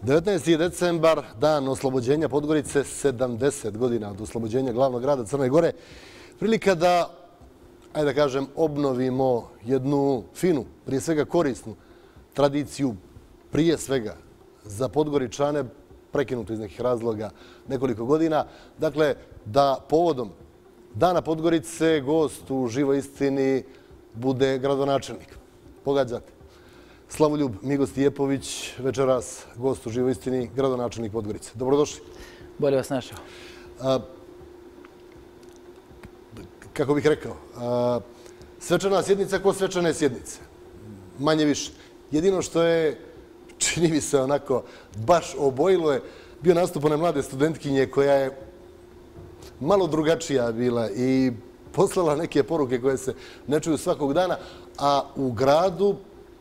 19. decembar, dan oslobođenja Podgorice, 70 godina od oslobođenja glavnog grada Crne Gore. Prilika da, ajde da kažem, obnovimo jednu finu, prije svega korisnu tradiciju, prije svega za Podgoričane, prekinuto iz nekih razloga nekoliko godina. Dakle, da povodom Dana Podgorice gost u živoj istini bude gradonačelnik. Pogađate. Slavoljub Migo Stijepović, večeras gost u živoj istini, gradonačelnik Podgorice. Dobrodošli. Bolje vas našao. Kako bih rekao, svečana sjednica ko svečane sjednice. Manje više. Jedino što je, čini mi se onako, baš obojilo je bio nastup one mlade studentkinje koja je malo drugačija bila i poslala neke poruke koje se ne čuju svakog dana, a u gradu,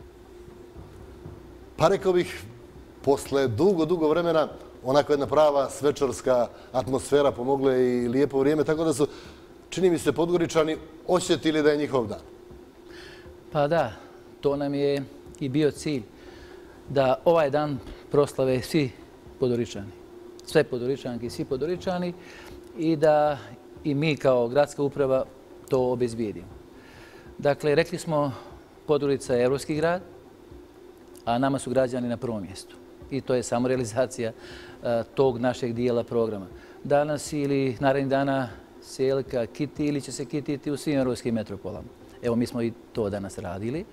pa rekao bih, posle dugo vremena, onako jedna prava svečarska atmosfera, pomogla i lijepo vrijeme, tako da su, čini mi se, Podgoričani osjetili da je njihov dan. Pa da, to nam je i bio cilj, da ovaj dan proslave svi Podgoričani, sve Podgoričanke i svi Podgoričani i da i mi kao gradska uprava to obezbijedimo. Dakle, rekli smo Podgorica je evropski grad, a nama su građani na prvom mjestu. I to je samo realizacija tog našeg dijela programa. Danas ili narednih dana se Jelika kiti ili će se kititi u svim evropskim metropolama. Evo, mi smo i to danas radili.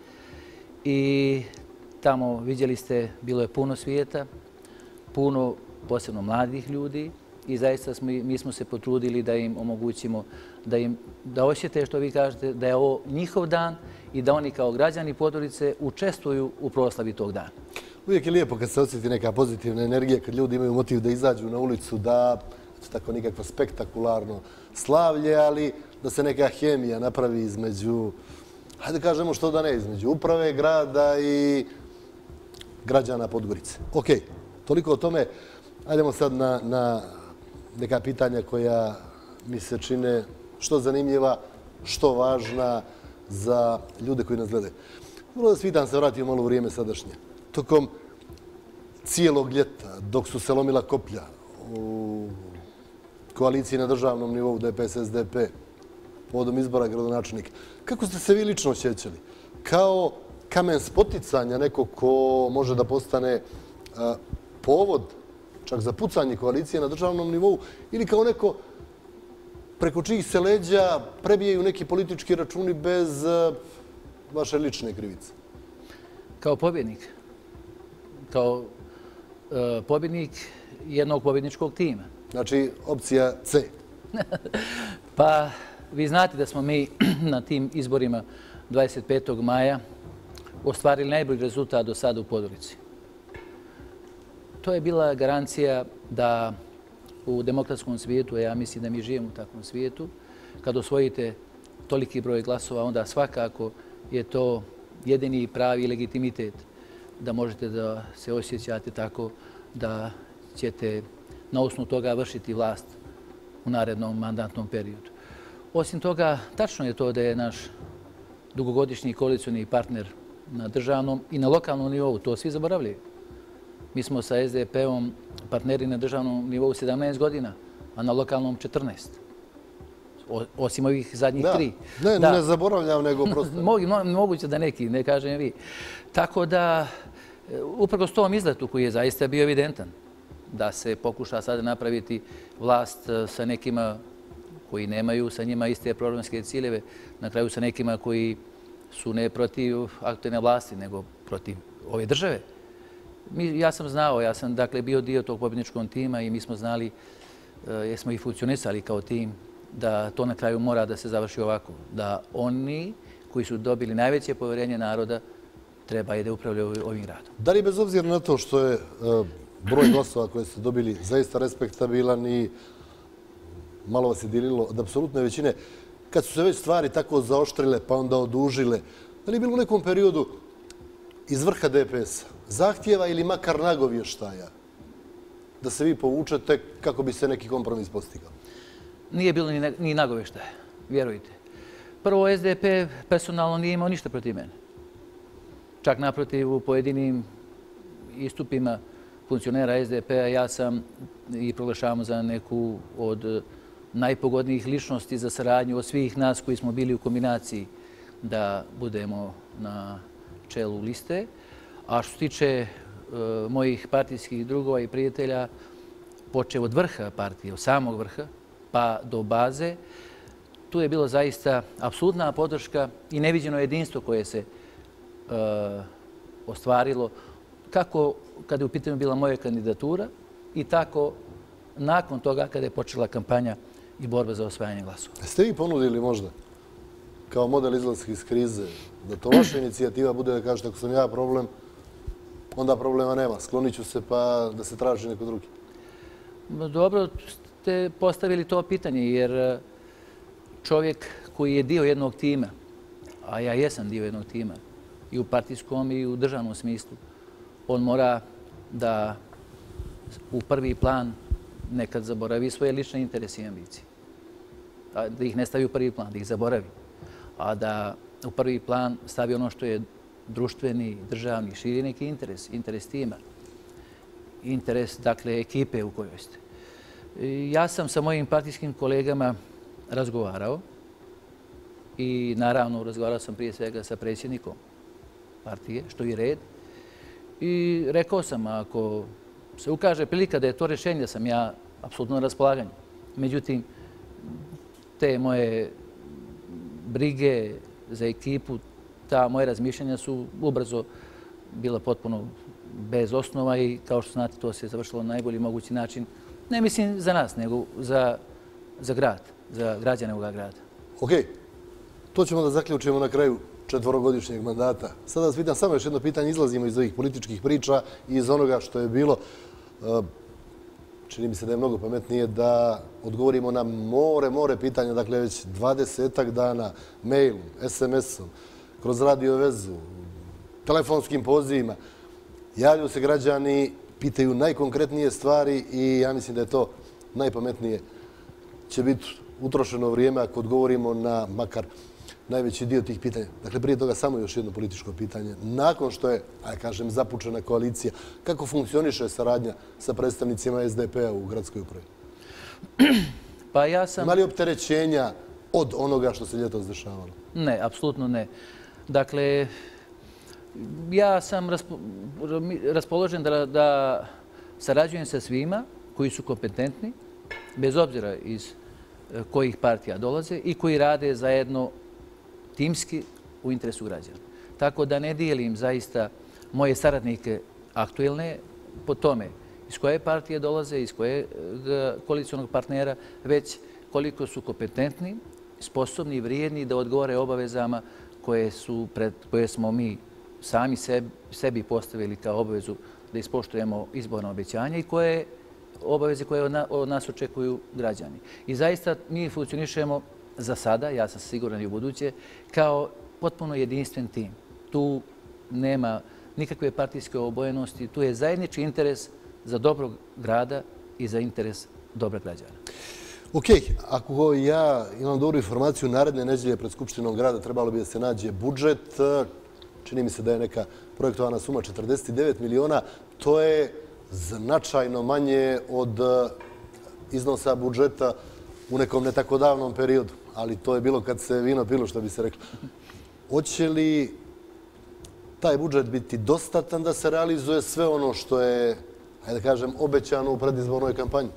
I tamo, vidjeli ste, bilo je puno svijeta, puno posebno mladih ljudi i zaista mi smo se potrudili da im omogućimo da osjete, što vi kažete, da je ovo njihov dan i da oni kao građani Podgorice učestvuju u proslavi tog dana. Uvijek je lijepo kad se osjeti neka pozitivna energija, kad ljudi imaju motiv da izađu na ulicu, da tako nikakvo spektakularno slavlje, ali da se neka hemija napravi između, hajde kažemo što da ne, između uprave grada i građana Podgorice. Ok, toliko o tome. Hajdemo sad na neka pitanja koja mi se čine što zanimljiva, što važna za ljude koji nas gledaju. Vrlo da svitan se vratio malo u vrijeme sadašnje. Tokom cijelog ljeta, dok su se lomila koplja u koaliciji na državnom nivou DPS-SDP, povodom izbora gradonačelnika, kako ste se vi lično osjećali? Kao kamen spoticanja, neko ko može da postane povod čak za pucanje koalicije na državnom nivou, ili kao neko preko čijih se leđa prebijaju neki politički računi bez vaše lične krivice? Kao pobjednik. Kao pobjednik jednog pobjedničkog tima. Znači, opcija C. Pa, vi znate da smo mi na tim izborima 25. maja ostvarili najbolji rezultat do sada u Podgorici. To je bila garancija da u demokratskom svijetu, a ja mislim da mi živimo u takvom svijetu, kad osvojite toliki broj glasova, onda svakako je to jedini pravi legitimitet da možete da se osjećate tako da ćete na osnovu toga vršiti vlast u narednom mandatnom periodu. Osim toga, tačno je to da je naš dugogodišnji koalicioni partner na državnom i na lokalnom nivou, to svi zaboravljaju. Mi smo sa SDP-om partneri na državnom nivou 17 godina, a na lokalnom 14. Osim ovih zadnjih 3. Ne zaboravljam, nego prosto. Moguće da neki, ne kažem vi. Tako da, uprkos tom izletu koji je zaista bio evidentan, da se pokuša sada napraviti vlast sa nekima koji nemaju sa njima iste programske ciljeve, na kraju sa nekima koji su ne protiv aktualne vlasti, nego protiv ove države. Ja sam znao, ja sam dakle bio dio tog pobjedničkog tima i mi smo znali, jer smo i funkcionisali kao tim, da to na kraju mora da se završi ovako. Da oni koji su dobili najveće povjerenje naroda treba i da upravljaju ovim gradom. Da li bez obzira na to što je broj glasova koje ste dobili zaista respektabilan i malo vas je dililo od apsolutne većine, kad su se već stvari tako zaoštrile pa onda odužile, da li je bilo u nekom periodu iz vrha DPS-a zahtjeva ili makar nagovještaja da se vi povučete kako bi se neki kompromis postigao? Nije bilo ni nagovještaja, vjerujte. Prvo, SDP personalno nije imao ništa protiv mene. Čak naprotiv, u pojedinim istupima funkcionera SDP-a ja sam i proglašavam za neku od najpogodnijih ličnosti za saradnju od svih nas koji smo bili u kombinaciji da budemo na čelu liste. A što se tiče mojih partijskih drugova i prijatelja, počeo od vrha partije, od samog vrha, pa do baze, tu je bilo zaista apsolutna podrška i neviđeno jedinstvo koje se ostvarilo kako kada je u pitanju bila moja kandidatura i tako nakon toga kada je počela kampanja i borba za osvajanje glasova. Ste vi ponudili možda kao model izlaska iz krize da to vaša inicijativa bude da kažete ako sam ja problem, onda problema nema, sklonit ću se pa da se traži neko drugi? Dobro ste postavili to pitanje jer čovjek koji je dio jednog tima, a ja jesam dio jednog tima i u partijskom i u državnom smislu, on mora da u prvi plan nekad zaboravi svoje lične interese i ambicije. Da ih ne stavi u prvi plan, da ih zaboravi. A da u prvi plan stavi ono što je društveni, državni, širi neki interes, interes tima, interes, dakle, ekipe u kojoj ste. Ja sam sa mojim partijskim kolegama razgovarao i naravno razgovarao sam prije svega sa predsjednikom partije, što je red. I rekao sam, ako se ukaže prilika da je to rješenje, da sam ja apsolutno na raspolaganju. Međutim, te moje brige za ekipu, ta moje razmišljanja su ubrzo bila potpuno bez osnova i kao što znate, to se završilo na najbolji mogući način. Ne mislim za nas, nego za grad, za građane ovoga grada. Ok, to ćemo da zaključimo na kraju 4-godišnjeg mandata. Sada vas pitam samo još jedno pitanje, izlazimo iz ovih političkih priča i iz onoga što je bilo. Čini mi se da je mnogo pametnije da odgovorimo na more pitanja, dakle već 20-ak dana, mailom, SMS-om, kroz radio vezu, telefonskim pozivima. Javljaju se građani, pitaju najkonkretnije stvari i ja mislim da je to najpametnije. Će biti utrošeno vrijeme ako odgovorimo na makar najveći dio tih pitanja. Dakle, prije toga samo još jedno političko pitanje. Nakon što je, kažem, započena koalicija, kako funkcioniše saradnja sa predstavnicima SDP-a u gradskoj upravi? Pa ja sam... Ima li opterećenja od onoga što se ljetos dešavalo? Ne, apsolutno ne. Dakle, ja sam raspoložen da sarađujem sa svima koji su kompetentni, bez obzira iz kojih partija dolaze i koji rade zajedno timski u interesu građana. Tako da ne dijelim zaista moje saradnike aktuelne po tome iz koje partije dolaze, iz koje koalicionog partnera, već koliko su kompetentni, sposobni i vrijedni da odgovore obavezama koje smo mi sami sebi postavili kao obavezu da ispoštujemo izborna obećanja i koje obaveze koje od nas očekuju građani. I zaista mi funkcionišemo za sada, ja sam siguran i u buduće, kao potpuno jedinstven tim. Tu nema nikakve partijske obojenosti, tu je zajednički interes za dobrog grada i za interes dobrog građana. Ok, ako ja imam dobru informaciju, naredne nedelje pred Skupštinom grada trebalo bi da se nađe budžet. Čini mi se da je neka projektovana suma 49 miliona. To je značajno manje od iznosa budžeta u nekom ne tako davnom periodu. Ali to je bilo kad se vino pilo, što bi se reklo. Hoće li taj budžet biti dostatan da se realizuje sve ono što je, hajde da kažem, obećano u predizbornoj kampanji?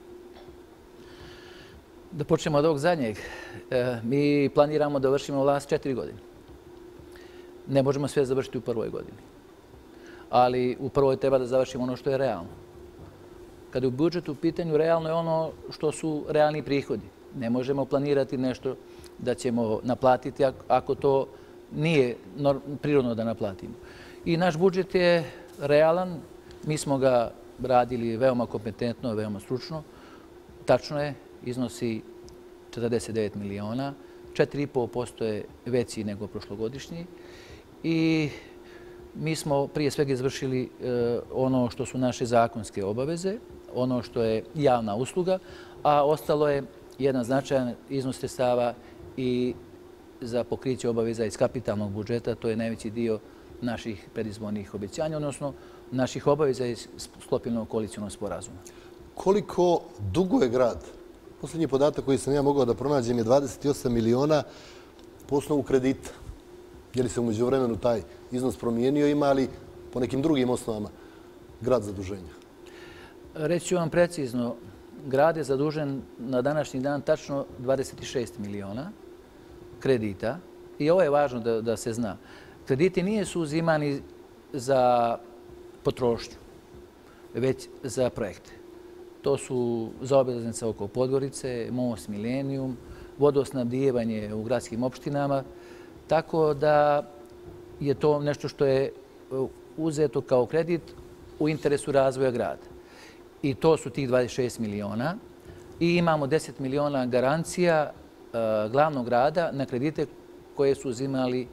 Da počnemo od ovog zadnjeg. Mi planiramo da vršimo vlast 4 godine. Ne možemo sve završiti u prvoj godini. Ali u prvoj treba da završimo ono što je realno. Kada je u budžetu u pitanju, realno je ono što su realni prihodi. Ne možemo planirati nešto da ćemo naplatiti ako to nije prirodno da naplatimo. I naš budžet je realan. Mi smo ga radili veoma kompetentno, veoma stručno. Tačno je, iznosi 49 miliona. 4,5% je veći nego prošlogodišnji. I mi smo prije svega izvršili ono što su naše zakonske obaveze, ono što je javna usluga, a ostalo je jedan značajan iznos sredstava i za pokriće obaveza iz kapitalnog budžeta. To je najveći dio naših predizbornih obećanja, odnosno naših obaveza iz sklopljenog koalicionog sporazuma. Koliko dugo je grad? Posljednji podatak koji sam ja mogao da pronađem je 28 miliona po osnovu kredita. Je li se umeđu vremenu taj iznos promijenio, ima li po nekim drugim osnovama grad zaduženja? Reći ću vam precizno, grad je zadužen na današnji dan tačno 26 miliona kredita i ovo je važno da se zna. Krediti nisu uzimani za potrošnju, već za projekte. To su zaobilaznice oko Podgorice, most Milenijum, vodosnabdijevanje u gradskim opštinama, tako da je to nešto što je uzeto kao kredit u interesu razvoja grada. I to su tih 26 miliona. I imamo 10 miliona garancija glavnog grada na kredite koje su uzimali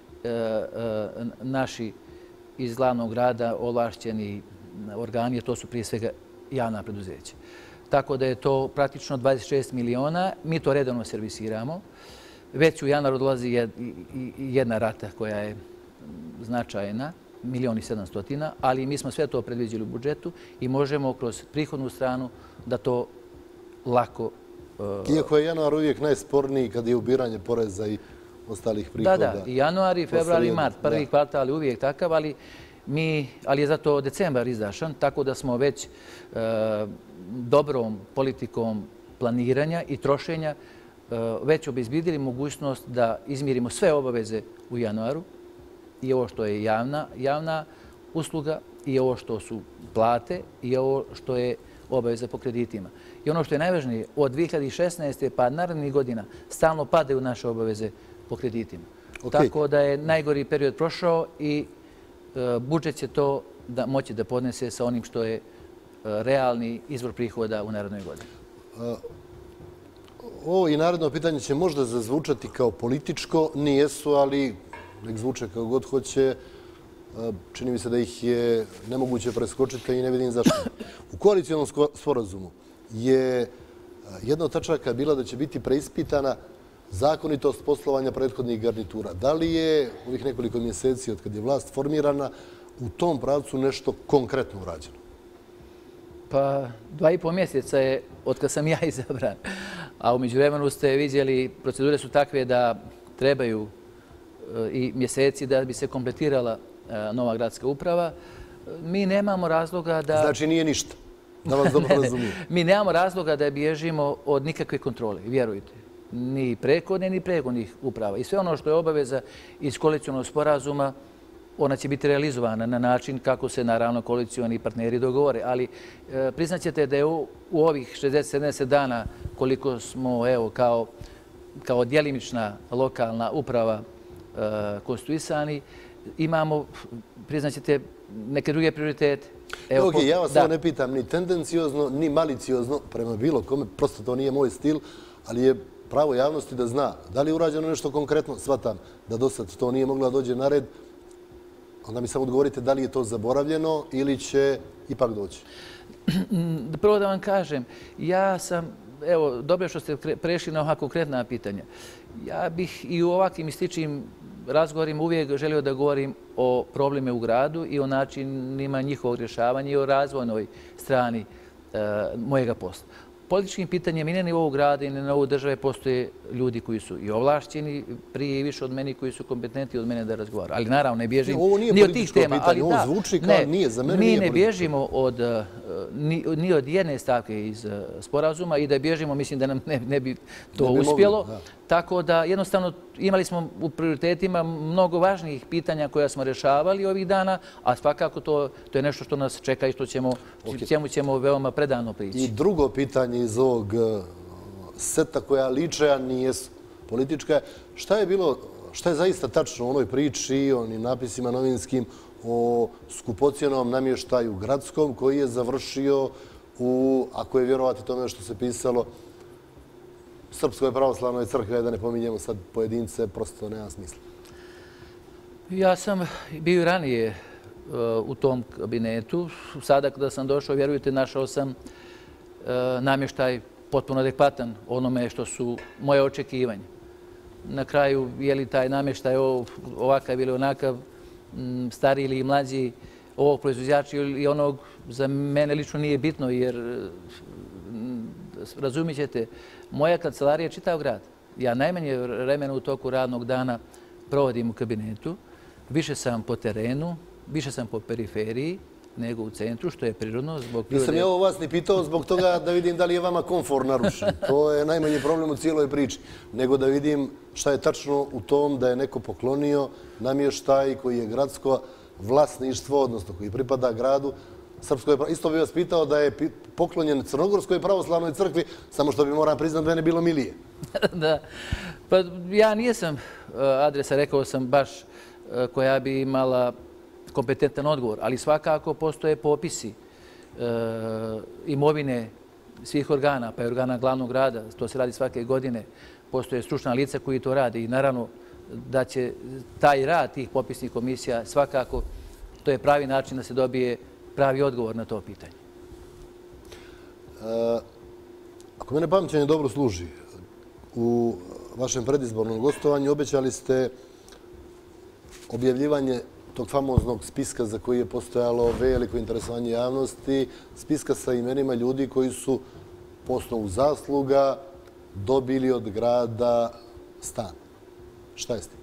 naši iz glavnog grada ovlašćeni organi, to su prije svega javna preduzeća. Tako da je to praktično 26 miliona. Mi to redovno servisiramo. Već u januaru dolazi jedna rata koja je značajna, 1.700.000, ali mi smo sve to predviđili u budžetu i možemo kroz prihodnu stranu da to lako... Iako je januar uvijek najsporniji kad je ubiranje poreza i ostalih prihoda. Da, i januar, i februar, i mart, prvi kvartal je uvijek takav, ali je zato decembar izdašan, tako da smo već dobrom politikom planiranja i trošenja već obezbedili mogućnost da izmirimo sve obaveze u januaru, i ovo što je javna usluga, i ovo što su plate, i ovo što je obaveza po kreditima. I ono što je najvažnije, od 2016. pa narednih godina stalno padaju naše obaveze po kreditima. Tako da je najgori period prošao i budžet će to moći da podnese sa onim što je realni izvor prihoda u narednoj godini. Ovo i naredno pitanje će možda zazvučati kao političko, nijesu, ali nek zvuče kao god hoće. Čini mi se da ih je nemoguće preskočiti i ne vidim zašto. U koalicionom sporazumu je jedna od tačaka bila da će biti preispitana zakonitost poslovanja prethodnih garnitura. Da li je ovih nekoliko mjeseci od kad je vlast formirana u tom pravcu nešto konkretno urađeno? Pa 2,5 mjeseca je od kad sam ja izabran. A umeđu vremenu ste vidjeli, procedure su takve da trebaju i mjeseci da bi se kompletirala nova gradska uprava. Mi nemamo razloga da... Znači nije ništa, da vas dobro razumijem. Mi nemamo razloga da bježimo od nikakve kontrole, vjerujte. Ni prethodne, ni prethodnih uprava. I sve ono što je obaveza iz koalicionog sporazuma, ona će biti realizovana na način kako se, naravno, koalicioni partneri dogovore. Ali priznaćete da je u ovih 60-70 dana koliko smo, evo, kao djelimična lokalna uprava konstituisani, imamo, priznaćete, neke druge prioritete. Ja vas ovo ne pitam ni tendenciozno, ni maliciozno prema bilo kome, prosto to nije moj stil, ali je pravo javnosti da zna da li je urađeno nešto konkretno, shvatam da do sad to nije moglo da dođe na red, onda mi samo odgovorite da li je to zaboravljeno ili će ipak doći. Prvo da vam kažem, ja sam, evo, dobro što ste prešli na ovako konkretna pitanja. Ja bih i u ovakvim i sličnim razgovorima uvijek želio da govorim o probleme u gradu i o načinima njihovog rješavanja i o razvojnoj strani mojega posla. Političkim pitanjem i na nivou grada i na nivou države postoje ljudi koji su i ovlašćeni prije i više od meni, koji su kompetentni od mene da razgovaraju. Ali naravno ne bježim ni od tih tema. Ovo zvuči kao nije, za mene nije političko. Mi ne bježimo ni od jedne stavke iz sporazuma i da bježimo, mislim da nam ne bi to uspjelo. Tako da jednostavno imali smo u prioritetima mnogo važnijih pitanja koja smo rješavali ovih dana, a svakako to je nešto što nas čeka i čemu ćemo veoma predano prići. I drugo pitanje iz ovog seta koja liče, a nije politička, šta je zaista tačno u onoj priči, onim napisima novinskim o skupocjenom namještaju gradskom koji je završio u, ako je vjerovati tome što se pisalo, Srpskoj pravoslavnoj crkvi, da ne pominjemo sad pojedince, prosto nema smisla. Ja sam bio i ranije u tom kabinetu. Sada kada sam došao, vjerujte, našao sam namještaj potpuno adekvatan onome što su moje očekivanja. Na kraju, je li taj namještaj ovakav ili onakav, stariji ili mlađi, ovog proizvođača ili onog, za mene lično nije bitno, jer razumit ćete, moja kancelarija je čitav grad. Ja najmanje vremena u toku radnog dana provodim u kabinetu, više sam po terenu, više sam po periferiji nego u centru, što je prirodno zbog prirode. Nisam ja ovo vas ni pitao zbog toga da vidim da li je vama komfor narušen. To je najmanji problem u cijeloj priči. Nego da vidim šta je tačno u tom da je neko poklonio namještaj koji je gradsko vlasništvo, odnosno koji pripada gradu. Isto bih vas pitao da je poklonjen Crnogorskoj pravoslavnoj crkvi, samo što bi moram priznat da ne bilo milije. Da. Pa ja nijesam adresa, rekao sam baš koja bi imala kompetentan odgovor, ali svakako postoje popisi imovine svih organa, pa i organa glavnog grada, to se radi svake godine, postoje stručna lica koji to rade i naravno da će taj rad tih popisnih komisija svakako, to je pravi način da se dobije pravi odgovor na to pitanje. Ako mene pamćenje dobro služi, u vašem predizbornom gostovanju obećali ste objavljivanje tog famoznog spiska za koji je postojalo veliko interesovanje javnosti, spiska sa imenima ljudi koji su po osnovu zasluga dobili od grada stan. Šta je s tim?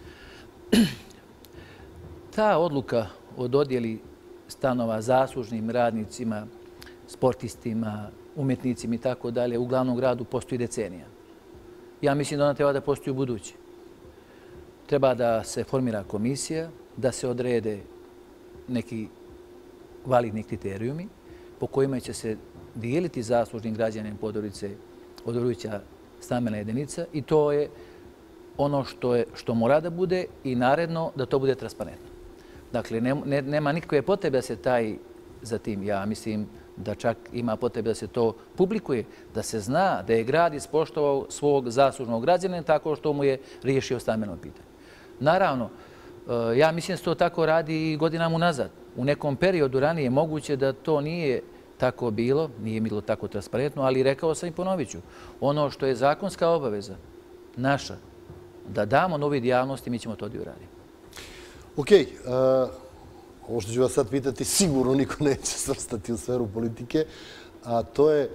Ta odluka o dodjeli stanova zaslužnim radnicima, sportistima, umjetnicima i tako dalje u glavnom gradu postoji decenija. Ja mislim da ona treba da postoji u budući. Treba da se formira komisija, da se odrede neki validni kriterijumi po kojima će se dijeliti zaslužnim građanima Podgorice stambena jedinica i to je ono što mora da bude i naredno da to bude transparentno. Dakle, nema nikakve potrebe da se taj za tim, ja mislim da čak ima potrebe da se to publikuje, da se zna da je grad ispoštovao svog zaslužnog građanina tako što mu je riješio stambeno pitanje. Naravno, ja mislim da se to tako radi i godinama unazad. U nekom periodu ranije moguće da to nije tako bilo, nije bilo tako transparentno, ali rekao sam i ponovit ću. Ono što je zakonska obaveza naša, da damo na uvid javnosti, mi ćemo to da uradimo. Okej, ovo što ću vas sad pitati, sigurno niko neće svrstati u sferu politike, a to je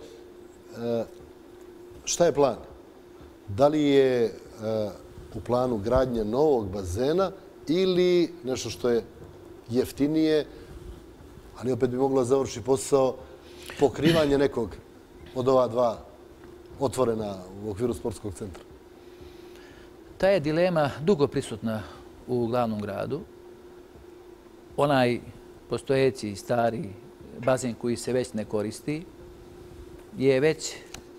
šta je plan? Da li je u planu gradnje novog bazena ili nešto što je jeftinije, ali opet bi moglo završiti posao, pokrivanje nekog od ova dva otvorena u okviru sportskog centra? Ta je dilema dugo prisutna u glavnom gradu. Onaj postojeći stari bazen koji se već ne koristi je već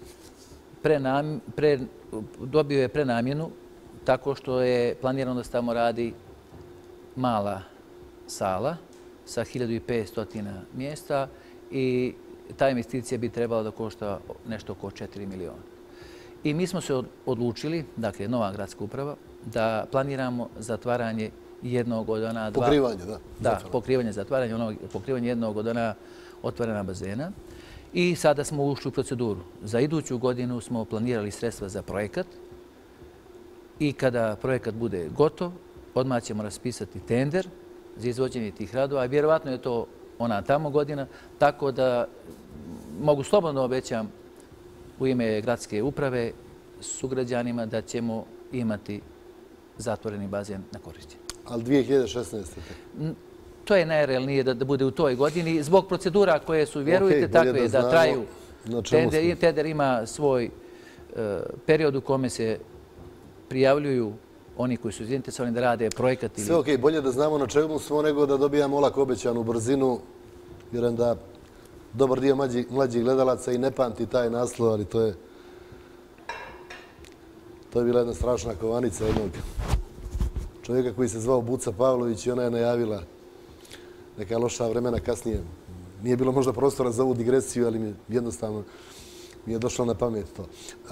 dobio je prenamjenu tako što je planirano da se tamo radi mala sala sa 1500 mjesta i ta investicija bi trebala da košta nešto oko 4 miliona. I mi smo se odlučili, dakle nova gradska uprava, da planiramo zatvaranje jednog od ona dva... Pokrivanje, da. Da, pokrivanje jednog od ona otvorena bazena. I sada smo ušli u proceduru. Za iduću godinu smo planirali sredstva za projekat i kada projekat bude gotov, odmah ćemo raspisati tender za izvođenje tih radova. Vjerovatno je to ona tamo godina, tako da mogu slobodno obećam u ime gradske uprave sugrađanima da ćemo imati zatvoreni bazen na korištenje. Ali 2016. To je najrealnije da bude u toj godini. Zbog procedura koje su, vjerujte, takve da traju. Tender ima svoj period u kome se prijavljuju oni koji su zainteresovani da rade projekat. Sve okej, bolje da znamo na čemu smo nego da dobijamo olako obećanu brzinu. Vjerujem da dobar dio mlađih gledalaca i ne pamti taj naslov, ali to je bila jedna strašna kovanica jednog čovjeka koji se zvao Buca Pavlović i ona je najavila neka loša vremena kasnije. Nije bilo možda prostora za ovu digresiju, ali jednostavno mi je došlo na pamet to.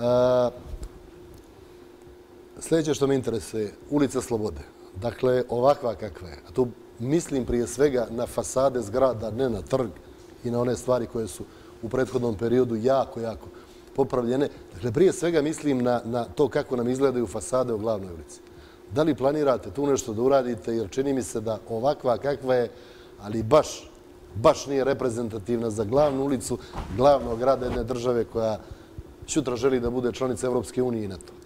Sljedeće što me interesuje, ulica Slobode. Dakle, ovakva kakva je. A tu mislim prije svega na fasade zgrada, ne na trg i na one stvari koje su u prethodnom periodu jako popravljene. Dakle, prije svega mislim na to kako nam izgledaju fasade u glavnoj ulici. Da li planirate tu nešto da uradite, jer čini mi se da ovakva kakva je ali baš nije reprezentativna za glavnu ulicu glavnog grada jedne države koja sutra želi da bude članica Evropske unije i NATO.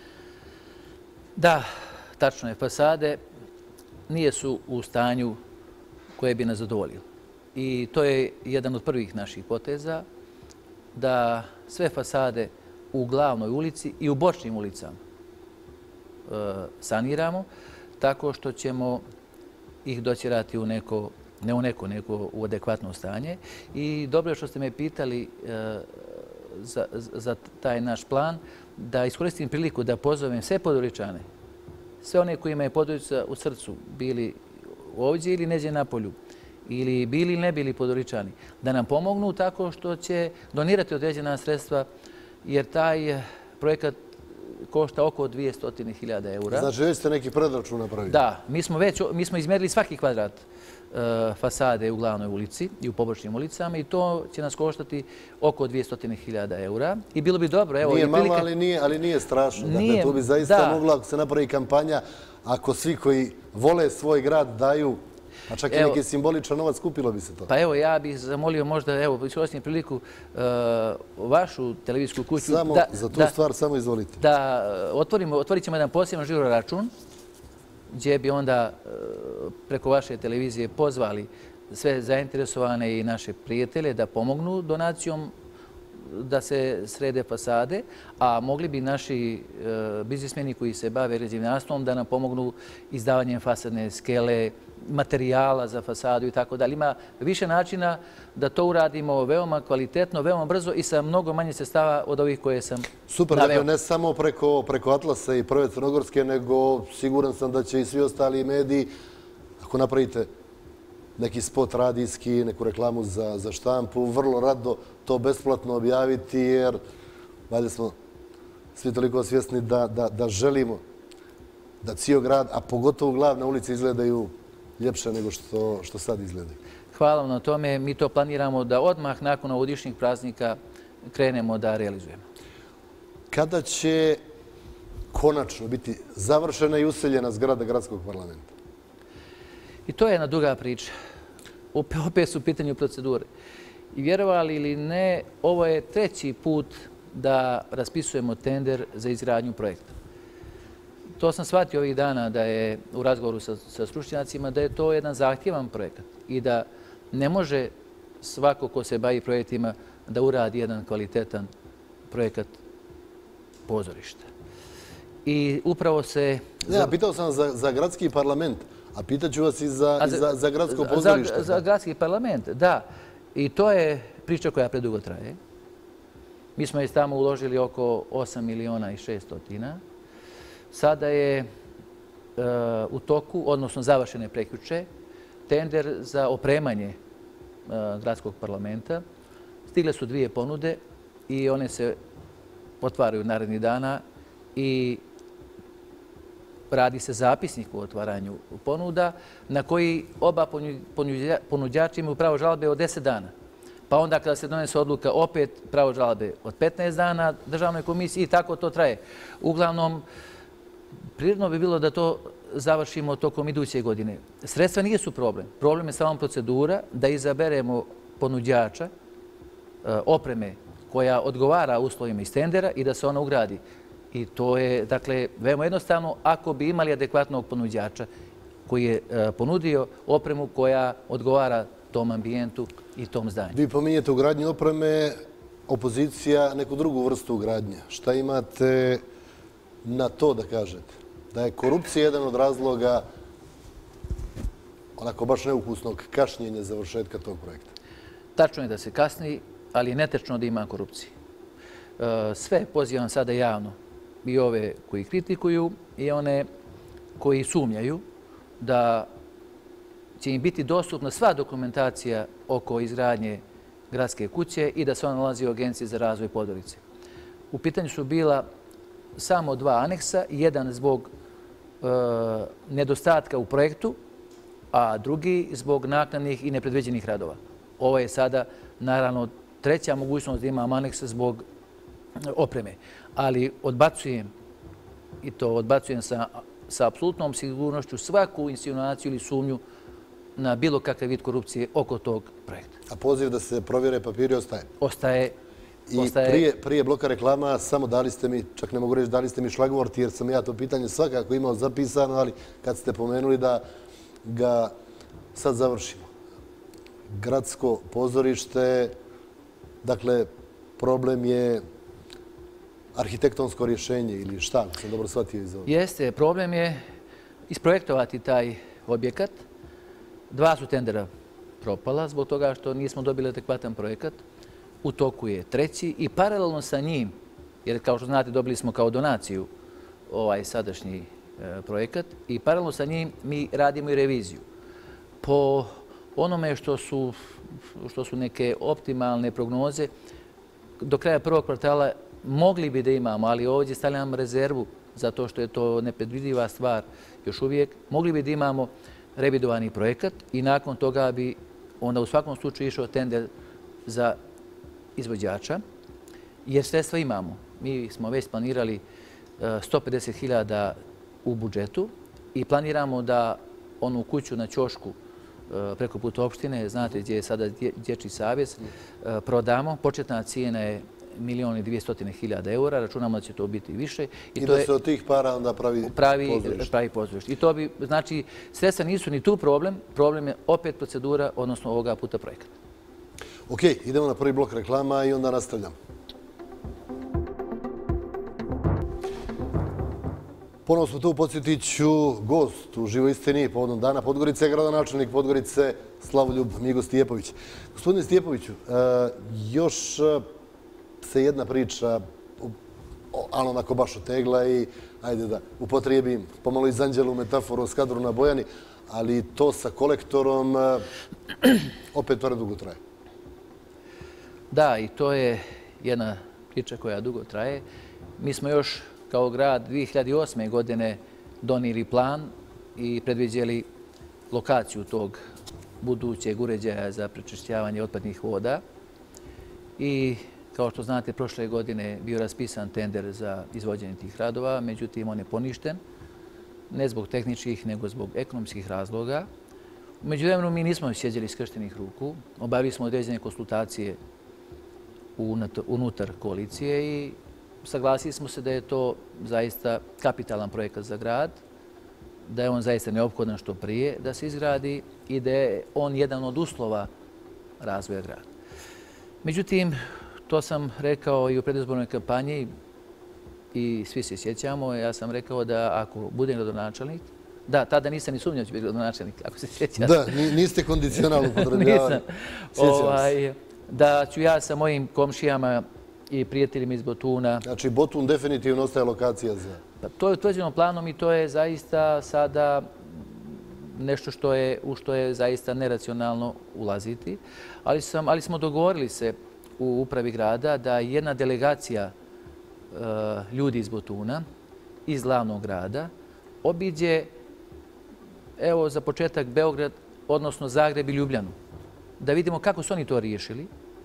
Da, tačno je. Fasade nije su u stanju koje bi nas zadovoljilo. I to je jedan od prvih naših poteza, da sve fasade u glavnoj ulici i u bočnim ulicama saniramo, tako što ćemo ih doćerati u neko, nego u adekvatno stanje. I dobro je što ste me pitali za taj naš plan, da iskoristim priliku da pozovem sve Podgoričane, sve one kojima je Podgorica u srcu, bili ovdje ili neđe na polju, ili bili ili ne bili Podgoričani, da nam pomognu tako što će donirati određena sredstva, jer taj projekat košta oko 200.000 eura. Znači, već ste neki predračun napravili? Da, mi smo izmjerili svaki kvadrat fasade u glavnoj ulici i u pobočnim ulicama i to će nas koštati oko 200.000 eura. I bilo bi dobro, evo... Nije malo, ali nije strašno. Dakle, to bi zaista mogla, ako se napravi kampanja, ako svi koji vole svoj grad daju, a čak i neki simboličan novac, skupilo bi se to. Pa evo, ja bih zamolio možda, evo, iskoristim priliku vašu televizijsku kuću... Za tu stvar samo izvolite. Da otvorit ćemo jedan poseban žiro račun, gdje bi onda preko vaše televizije pozvali sve zainteresovane i naše prijatelje da pomognu donacijom da se srede fasade, a mogli bi naši biznismeni koji se bave građevinarstvom da nam pomognu izdavanjem fasadne skele, materijala za fasadu i tako dalje. Ima više načina da to uradimo veoma kvalitetno, veoma brzo i sa mnogo manje sredstava od ovih koje sam naveo. Super, dakle ne samo preko Atlasa i Prve Crnogorske, nego siguran sam da će i svi ostali mediji, ako napravite neki spot radijski, neku reklamu za štampu, vrlo rado to besplatno objaviti, jer valjda smo svi toliko svjesni da želimo da cijel grad, a pogotovo glavne ulice, izgledaju ljepše nego što sad izgledaju. Hvala vam na tome. Mi to planiramo da odmah nakon ovogodišnjih praznika krenemo da realizujemo. Kada će konačno biti završena i useljena zgrada Gradskog parlamenta? I to je jedna duga priča. Opet su u pitanju procedure. I vjerovali ili ne, ovo je treći put da raspisujemo tender za izgradnju projekta. To sam shvatio ovih dana da je u razgovoru sa stručnjacima da je to jedan zahtjevan projekat i da ne može svako ko se bavi projektima da uradi jedan kvalitetan projekat pozorišta. I upravo se... Ja, pitao sam za gradski parlament, a pitaću vas i za gradsko pozorište. Za gradski parlament, da. I to je priča koja predugo traje. Mi smo iz tamo uložili oko 8.600.000. Sada je u toku, odnosno završene prekjuče, tender za opremanje gradskog parlamenta. Stigle su 2 ponude i one se otvaraju narednih dana i radi se zapisnik o otvaranju ponuda na koji oba ponuđača imaju pravo žalbe od 10 dana. Pa onda kada se donese odluka opet pravo žalbe od 15 dana državnoj komisiji i tako to traje. Uglavnom, prirodno bi bilo da to završimo tokom iduće godine. Sredstva nisu problem. Problem je samo procedura da izaberemo ponuđača opreme koja odgovara uslovima iz tendera i da se ona ugradi. I to je, dakle, veoma jednostavno ako bi imali adekvatnog ponuđača koji je ponudio opremu koja odgovara tom ambijentu i tom zdanju. Vi pominjete ugradnju opreme, opozicija neku drugu vrstu ugradnje. Šta imate na to da kažete? Da je korupcija jedan od razloga onako baš neukusnog kašnjenja završetka tog projekta? Tačno je da se kasni, ali je netečno da ima korupcije. Sve pozivam sada javno, i ove koji kritikuju i one koji sumnjaju da će im biti dostupna sva dokumentacija oko izgradnje gradske kuće i da se ona nalazi u Agenciji za razvoj Podgorice. U pitanju su bila samo 2 aneksa, jedan zbog nedostatka u projektu, a drugi zbog naknadnih i nepredviđenih radova. Ovo je sada, naravno, 3. mogućnost da imam aneks zbog opreme. Ali odbacujem, i to odbacujem sa apsolutnom sigurnošću, svaku insinuaciju ili sumnju na bilo kakav vid korupcije oko tog projekta. A poziv da se provjere papiri ostaje? Ostaje. I prije bloka reklama samo dali ste mi, čak ne mogu reći dali ste mi šlagvort jer sam ja to pitanje svakako imao zapisano, ali kad ste pomenuli da ga sad završimo. Gradsko pozorište, dakle, problem je arhitektonsko rješenje ili šta, ako sam dobro shvatio iz ovoga. Jeste, problem je isprojektovati taj objekat. 2 su tendera propala zbog toga što nismo dobili adekvatan projekat. U toku je 3. i paralelno sa njim, jer kao što znate dobili smo kao donaciju ovaj sadašnji projekat i paralelno sa njim mi radimo i reviziju. Po onome što su neke optimalne prognoze, do kraja prvog kvartala mogli bi da imamo, ali ovdje stavljam rezervu zato što je to nepredvidiva stvar još uvijek, mogli bi da imamo revidovani projekat i nakon toga bi onda u svakom slučaju išao tender za izvođača, jer sredstva imamo. Mi smo već planirali 150.000 u budžetu i planiramo da onu kuću na ćošku preko puta opštine, znate gdje je sada Dječji savez, prodamo. Početna cijena je 1.200.000 eura, računamo da će to biti više. I da se od tih para onda pravi pozorište. I to bi, znači, sredstva nisu ni tu problem, problem je opet procedura, odnosno ovoga puta projekat. Ok, idemo na prvi blok reklama i onda nastavljamo. Ponovno smo tu, podsjetit ću gost u živoj istini povodom Dana Podgorice, gradonačelnik Podgorice Slavoljub Migo Stijepović. Gospodine Stijepoviću, još se jedna priča, ali onako baš otegla i ajde da upotrijebim pomalo iz Anđelu metaforu o skadru na Bojani, ali to sa kolektorom opet predugo traje. Da, i to je jedna priča koja dugo traje. Mi smo još kao grad 2008. godine donijeli plan i predviđeli lokaciju tog budućeg uređaja za prečišćavanje otpadnih voda. I kao što znate, prošle godine bio raspisan tender za izvođenje tih radova, međutim on je poništen, ne zbog tehničkih, nego zbog ekonomskih razloga. U međuvremenu mi nismo sjedili skrštenih ruku, obavili smo određene konsultacije unutar koalicije i saglasili smo se da je to zaista kapitalan projekat za grad, da je on zaista neophodan što prije da se izgradi i da je on jedan od uslova razvoja grada. Međutim, to sam rekao i u predizbornoj kampanji i svi se sjećamo. Ja sam rekao da ako budem gradonačelnik, da, tada nisam ni sumnjao da ću biti gradonačelnik, ako se sjećate. Da, niste kondicionalno upotrebljavali. Nisam. Da ću ja sa mojim komšijama i prijateljima iz Botuna... Znači, Botun definitivno ostaje lokacija za... To je utvrđeno planom i to je zaista sada nešto u što je zaista neracionalno ulaziti. Ali smo dogovorili se u upravi grada da jedna delegacija ljudi iz Botuna, iz glavnog grada, obiđe, evo za početak, Beograd, odnosno Zagreb i Ljubljanu. Da vidimo kako su oni to riješili.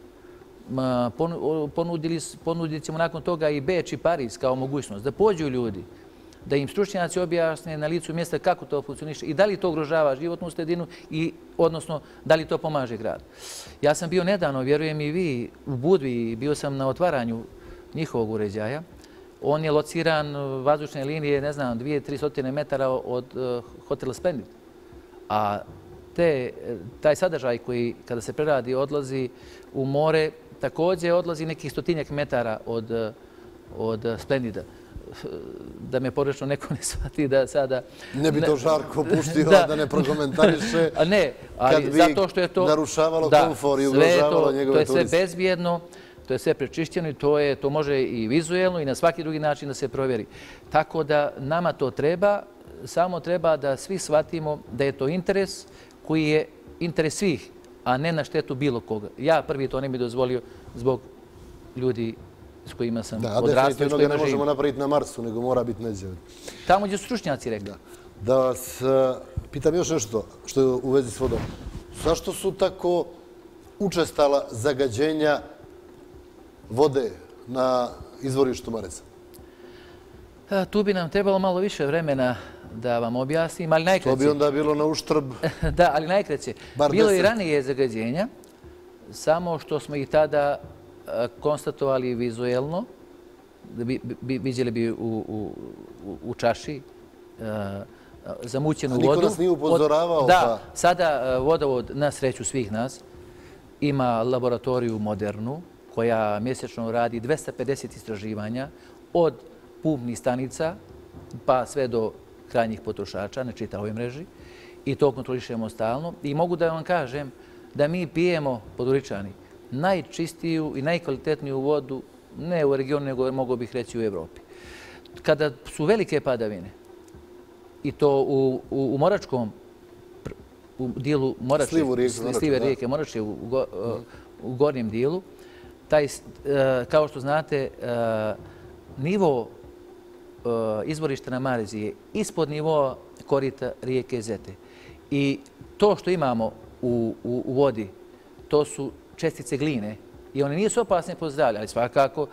Ponudit ćemo nakon toga i Beč i Pariz kao mogućnost. Da pođu ljudi, da im stručnjaci objasne na licu mjesta kako to funkcioniše i da li to ugrožava životnu sredinu, odnosno da li to pomaže grad. Ja sam bio nedavno, vjerujem i vi, u Budvi, bio sam na otvaranju njihovog uređaja. On je lociran vazdušne linije, ne znam, 200-300 metara od hotela Splendid. A taj sadržaj koji, kada se preradi, odlazi u more, također odlazi nekih 100 metara od Splendida. Da me pogrešno neko ne shvati da sada... Ne bi to Žarko puštio da ne prokomentariše. Ne, ali zato što je to... Narušavalo komfor i ugrožavalo njegove turiste. To je sve bezbjedno, to je sve prečišćeno i to može i vizuelno i na svaki drugi način da se provjeri. Tako da nama to treba, samo treba da svi shvatimo da je to interes koji je interes svih, a ne na štetu bilo koga. Ja prvi to ne bi dozvolio zbog ljudi s kojima sam odrastao. Da, definitivno ga ne možemo napraviti na Marsu, nego mora biti negdje. Tamo gdje su stručnjaci rekli. Da vas pitam još nešto što je u vezi s vodom. Zašto su tako učestala zagađenja vode na izvorištu Mareza? Tu bi nam trebalo malo više vremena da vam objasnim, ali najkraće. To bi onda bilo na uštrb. Da, ali najkraće. Bilo je i ranije zagađenja, samo što smo ih tada konstatovali vizuelno, vidjeli bi u čaši zamućenu vodu. A niko nas nije upozoravao? Da, sada vodovod, na sreću svih nas, ima laboratoriju modernu koja mjesečno radi 250 istraživanja od pumpnih stanica pa sve do krajnjih potrošača na čitavoj mreži i to kontrolišemo stalno. I mogu da vam kažem da mi pijemo, Podgoričani, najčistiju i najkvalitetniju vodu, ne u regionu, nego mogu bih reći u Evropi. Kada su velike padavine, i to u Moračkom, u dijelu slive rijeke Morače, u gornjem dijelu, kao što znate, nivo izvorišta na Marezi je ispod nivoa korita rijeke Zete. I to što imamo u vodi, to su čestice gline i one nisu opasne po zdravlje, ali svakako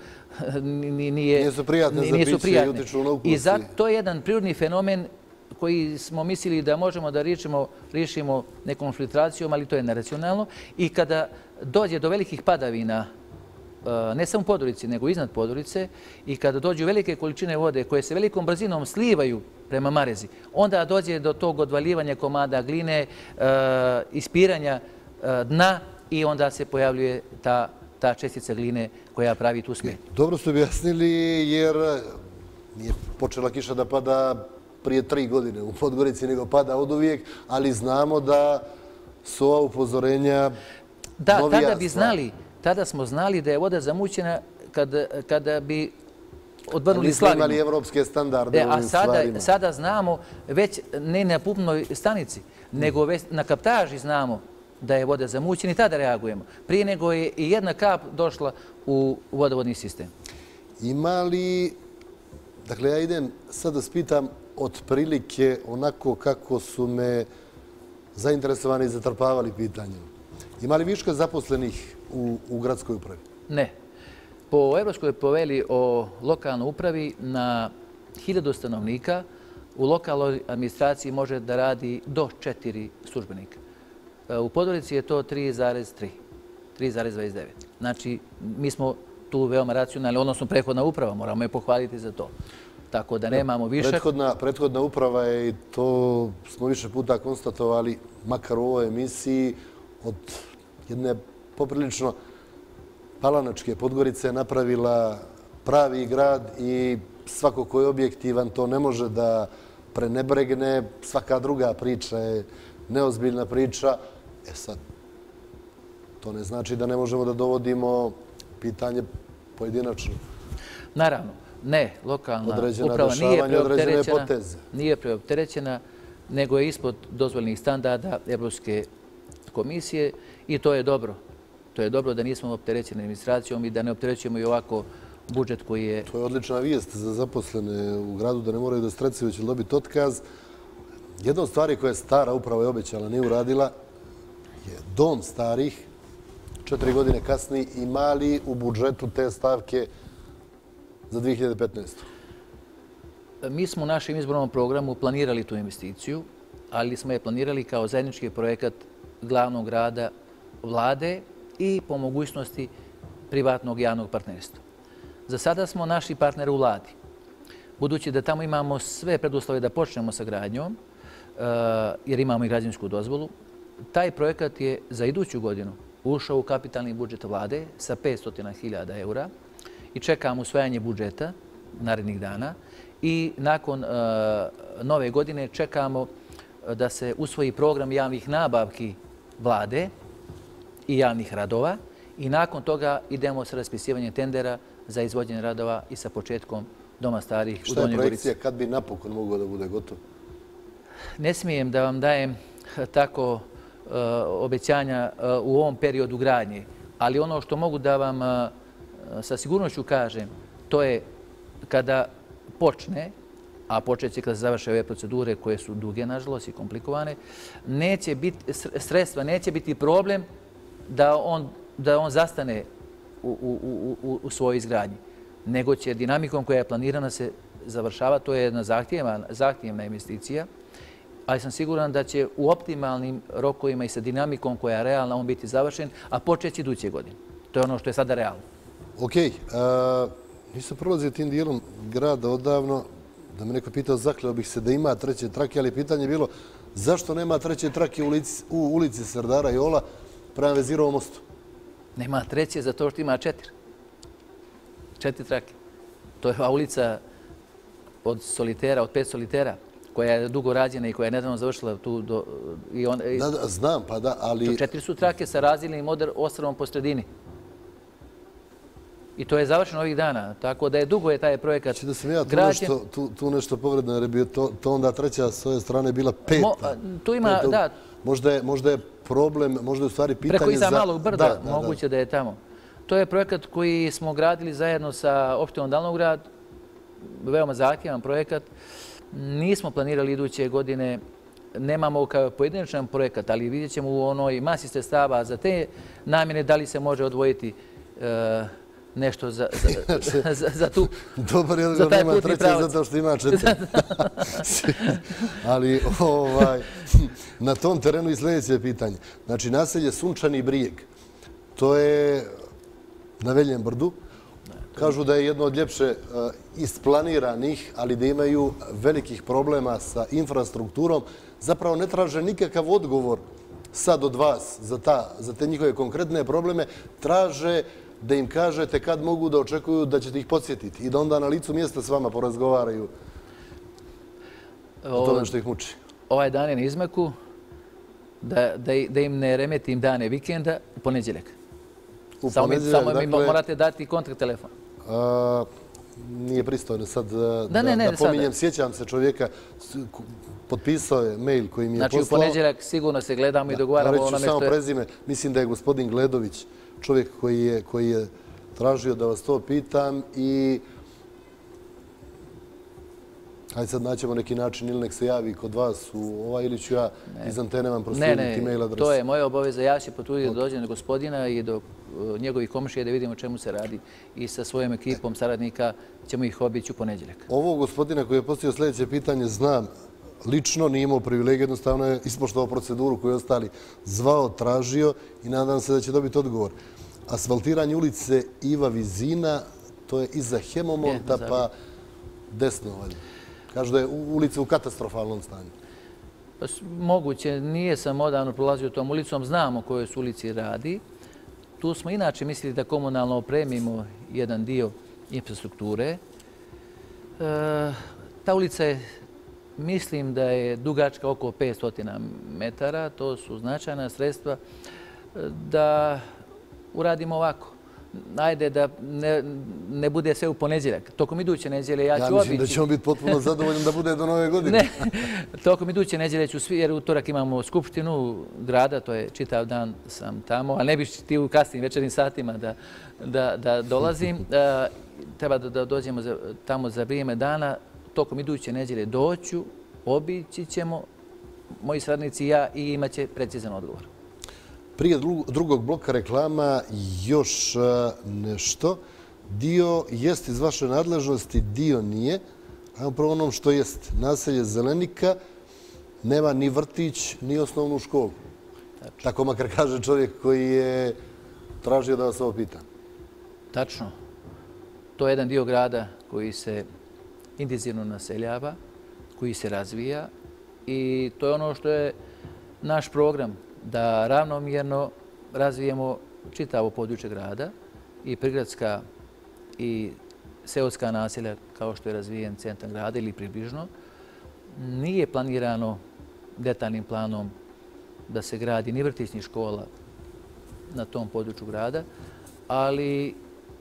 nisu prijatne za piće i utiču na ukus. I to je jedan prirodni fenomen koji smo mislili da možemo da riješimo nekom filtracijom, ali to je neracionalno. I kada dođe do velikih padavina, ne samo u Podgorici, nego iznad Podgorice, i kada dođu velike količine vode koje se velikom brzinom slivaju prema Marezi, onda dođe do tog odvaljivanja komada gline, ispiranja dna i onda se pojavljuje ta čestica gline koja pravi tu smjer. Dobro ste objasnili jer nije počela kiša da pada prije 3 godine u Podgorici, nego pada od uvijek, ali znamo da su ova upozorenja novija stvar. Tada smo znali da je voda zamućena kada bi odvrnuli slavinu. Nismo imali evropske standarde u ovim stvarima. Sada znamo, već ne na pumpnoj stanici, nego već na kaptaži znamo da je voda zamućena i tada reagujemo. Prije nego je i jedna kap došla u vodovodni sistem. Ima li, dakle ja idem sad da spitam otprilike onako kako su me zainteresovani i zatrpavali pitanjem. Ima li viška zaposlenih u gradskoj upravi? Ne. Po Evropskoj povelji o lokalnoj upravi na 1000 stanovnika u lokalnoj administraciji može da radi do 4 službenika. U Podgorici je to 3,3, 3,29. Znači, mi smo tu veoma racionalni, odnosno prethodna uprava, moramo je pohvaliti za to. Tako da nemamo višak. Prethodna uprava je, i to smo više puta konstatovali, makar u ovoj emisiji, od jedne poprilično palanačke Podgorice napravila pravi grad i svako ko je objektivan to ne može da prenebregne. Svaka druga priča je neozbiljna priča. Sad, to ne znači da ne možemo da dovodimo pitanje pojedinačno. Naravno, ne, lokalna uprava nije preopterećena, nego je ispod dozvoljenih standarda Evropske komisije i to je dobro. To je dobro da nismo opterećeni administracijom i da ne opterećujemo i ovako budžet koji je... To je odlična vijest za zaposlene u gradu, da ne moraju da strecuju, već će dobiti otkaz. Jedna od stvari koja je stara uprava je obećala, nije uradila, je dom starih, 4 godine kasnije, imali u budžetu te stavke za 2015. Mi smo u našem izbornom programu planirali tu investiciju, ali smo je planirali kao zajednički projekat glavnog grada vlade i po mogućnosti privatnog javnog partnerstva. Za sada smo naši partneri u vladi. Budući da tamo imamo sve preduslove da počnemo sa gradnjom, jer imamo i građevinsku dozvolu, taj projekat je za iduću godinu ušao u kapitalni budžet vlade sa 500.000 eura i čekamo usvajanje budžeta narednih dana i nakon nove godine čekamo da se usvoji program javnih nabavki vlade i javnih radova i nakon toga idemo sa raspisivanjem tendera za izvođenje radova i sa početkom Doma starih u Donjoj Gorici. Šta je projekcija kad bi napokon mogao da bude gotov? Ne smijem da vam dajem tako obećanja u ovom periodu gradnje, ali ono što mogu da vam sa sigurnošću kažem, to je kada počne, a počet će kada se završe ove procedure koje su duge, nažalost, i komplikovane, sredstva neće biti problem da on zastane u svojoj izgradnji, nego će dinamikom koja je planirana se završavati. To je jedna zahtjevna investicija, ali sam siguran da će u optimalnim rokovima i sa dinamikom koja je realna on biti završen, a počeći iduće godine. To je ono što je sada realno. Ok, nisam prolazio tim dijelom grada odavno, da me neko pitao zakleo bih se da ima treće trake, ali pitanje je bilo zašto nema treće trake u ulici Serdara Jola prema Vezirovom mostu? Nema treće zato što ima 4. 4 trake. To je ulica od solitera, od 5 solitera, koja je dugo rađena i koja je nedavno završila tu do... Da, znam, pa da, ali... 4 su trake sa razdjelnim ostrvom po sredini. I to je završeno ovih dana, tako da je dugo je taj projekat građen. Da sam ja tu nešto povredno, jer bi to onda treća s ove strane bila 5. Tu ima, da. Možda je problem, možda je u stvari pitanje za... Preko iza Malog brda, moguće da je tamo. To je projekat koji smo gradili zajedno sa opštinom Dalnograd, veoma zahtjevan projekat. Nismo planirali iduće godine, nemamo kao pojedinačan projekat, ali vidjet ćemo u onoj masi sredstava za te namjene da li se može odvojiti nešto za tu... Dobar je da nema treće zato što ima 4. Ali na tom terenu i sljedeće pitanje. Znači, naselje Sunčani Brijeg, to je na Veljem brdu. Kažu da je jedno od ljepše isplaniranih, ali da imaju velikih problema sa infrastrukturom. Zapravo ne traže nikakav odgovor sad od vas za te njihove konkretne probleme. Traže da im kažete kad mogu da očekuju da ćete ih podsjetiti i da onda na licu mjesta s vama porazgovaraju o tome što ih muči. Ovaj dan je na izmaku, da im ne remetim dane vikenda, u ponedjeljak. Samo mi morate dati kontakt telefon. Nije pristojno sad da pominjem. Sjećam se čovjeka, potpisao je mail koji mi je poslao. Znači u ponedjeljak sigurno se gledamo i dogovaramo onome što je... Reći ću samo prezime, mislim da je gospodin Gledović čovjek koji je tražio da vas to pitam i hajde sad naćemo neki način ili nek se javi kod vas ili ću ja iz antene vam proslijediti mail adresu. To je moja obaveza. Ja ću potruditi da dođem do gospodina i do njegovih komšija da vidimo o čemu se radi i sa svojom ekipom saradnika ćemo ih obići u ponedjeljak. Ovo gospodina koji je postavio sljedeće pitanje znam lično, nije imao privilegiju, jednostavno je ispoštovao proceduru koju je ostali zvao, tražio i nadam se da će dobiti odgovor. Asfaltiranje ulice Iva Vizina, to je iza Hemomonta pa desno. Kažu da je ulica u katastrofalnom stanju. Moguće, nije sam odavno prolazio tom ulicom, znamo o kojoj se ulici radi. Tu smo inače mislili da komunalno opremimo jedan dio infrastrukture. Ta ulica je, mislim da je dugačka oko 500 metara, to su značajna sredstva da uradimo ovako. Ajde da ne bude sve u ponedjeljak. Tokom iduće nedjelje ja ću obići... Ja mislim da ćemo biti potpuno zadovoljni da bude do nove godine. Ne, tokom iduće nedjelje ću svi, jer utorak imamo skupštinu grada, to je čitav dan sam tamo, a ne biš ti u kasnim večernim satima da dolazim. Treba da dođemo tamo za vrijeme dana. Tokom iduće nedjelje doću, obići ćemo, moji sradnici i ja, i imat će precizan odgovor. Prije drugog bloka reklama još nešto. Dio jest iz vaše nadležnosti, dio nije. Ajmo prvo onom što jest. Naselje Zelenika nema ni vrtić, ni osnovnu školu. Tako makar kaže čovjek koji je tražio da vas ovo pita. Tačno. To je jedan dio grada koji se intenzivno naseljava, koji se razvija i to je ono što je naš program, da ravnomjerno razvijemo čitavo područje grada i prigradska i seoska naselja kao što je razvijen centar grada ili približno. Nije planirano detaljnim planom da se gradi ni vrtić ni škola na tom području grada, ali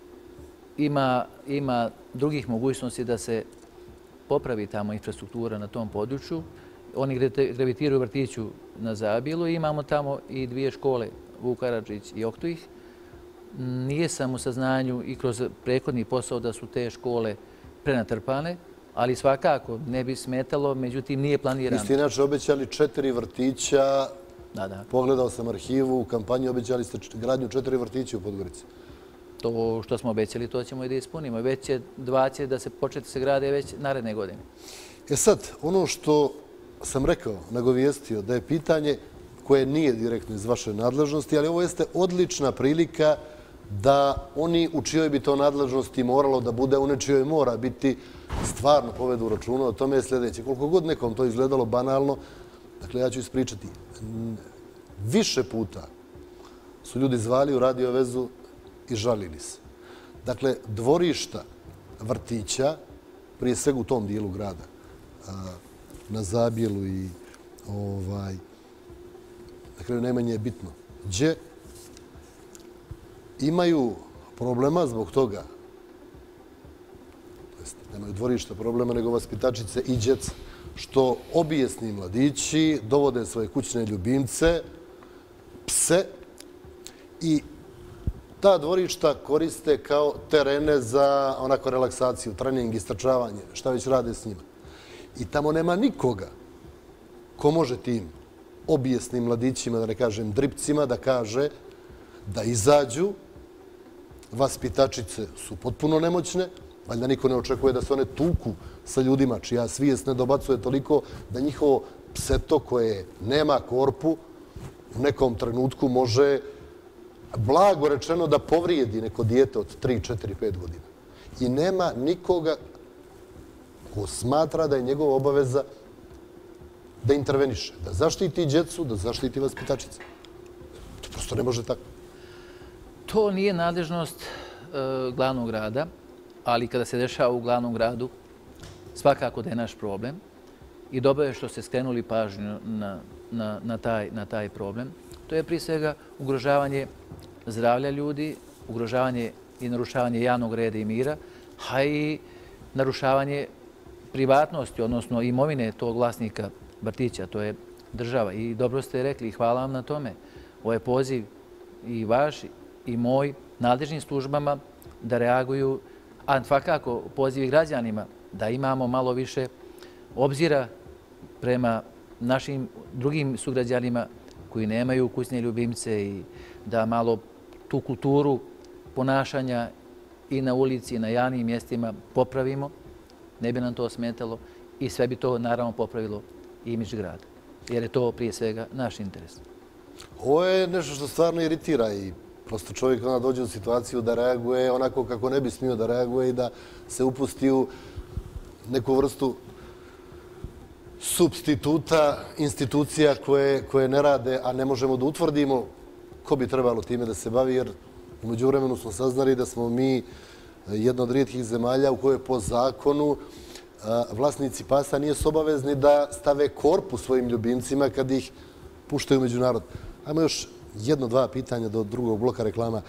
ima drugih mogućnosti da se popravi tamo infrastruktura na tom području. Oni gravitiraju vrtiću na Zabilu i imamo tamo i 2 škole, Vuk Karadžić i Oktuih. Nije sam u saznanju i kroz prethodni posao da su te škole prenatrpane, ali svakako ne bi smetalo, međutim nije planirano. Vi ste inače obećali 4 vrtića, pogledao sam arhivu, u kampanji obećali ste gradnju 4 vrtića u Podgorici. To što smo obećali, to ćemo i da ispunimo. Već će 2 će da se početi se grade već naredne godine. Sad, ono što sam rekao, nagovijestio, da je pitanje koje nije direktno iz vaše nadležnosti, ali ovo jeste odlična prilika da oni u čijoj bi to nadležnosti moralo da bude, u nečijoj mora biti, stvarno povedu računa. O tome je sljedeće. Koliko god nekom to izgledalo banalno, dakle, ja ću ispričati. Više puta su ljudi zvali u radio vezu i žalili se. Dakle, dvorišta vrtića, prije svega u tom dijelu grada, na Zabjelu i na kraju najmanje je bitno, gdje imaju problema zbog toga, nemaju dvorišta problema, nego vaspitačice i djeca, što obijesni mladići dovode svoje kućne ljubimce, pse, i ta dvorišta koriste kao terene za onako relaksaciju, trening, istračavanje, šta već rade s njima. I tamo nema nikoga ko može tim obijesnim mladićima, da ne kažem dripcima, da kaže da izađu. Vaspitačice su potpuno nemoćne, valjda niko ne očekuje da se one tuku sa ljudima čija svijest ne dobacuje toliko da njihovo pseto koje nema korpu u nekom trenutku može, blago rečeno, da povrijedi neko dijete od 3, 4, 5 godina. I nema nikoga ko smatra da je njegova obaveza da interveniše, da zaštiti djecu, da zaštiti vaspitačice. To prosto ne može tako. To nije nadležnost glavnog grada, ali kada se dešava u glavnom gradu, svakako da je naš problem. I dobro je što ste skrenuli pažnju na taj problem. To je prije svega ugrožavanje zdravlja ljudi, ugrožavanje i narušavanje javnog reda i mira, a i narušavanje privatnosti, odnosno imovine tog vlasnika vrtića, to je država. I dobro ste rekli i hvala vam na tome. Ovo je poziv i vaš i moj nadležnim službama da reaguju, a svakako poziv i građanima da imamo malo više obzira prema našim drugim sugrađanima koji nemaju kućne ljubimce i da malo tu kulturu ponašanja i na ulici i na javnim mjestima popravimo. Ne bi nam to smetalo i sve bi to naravno popravilo imidž grada. Jer je to prije svega naš interes. Ovo je nešto što stvarno iritira i prosto čovjek onda dođe u situaciju da reaguje onako kako ne bi smio da reaguje i da se upusti u neku vrstu supstituta institucija koje ne rade, a ne možemo da utvrdimo ko bi trebalo time da se bavi, jer u međuvremenu smo saznali da smo mi jedna od rijetkih zemalja u kojoj po zakonu vlasnici pasa nije su obavezni da stave korpu svojim ljubimcima kad ih puštaju među narod. Ajmo još 1-2 pitanja do drugog bloka reklama.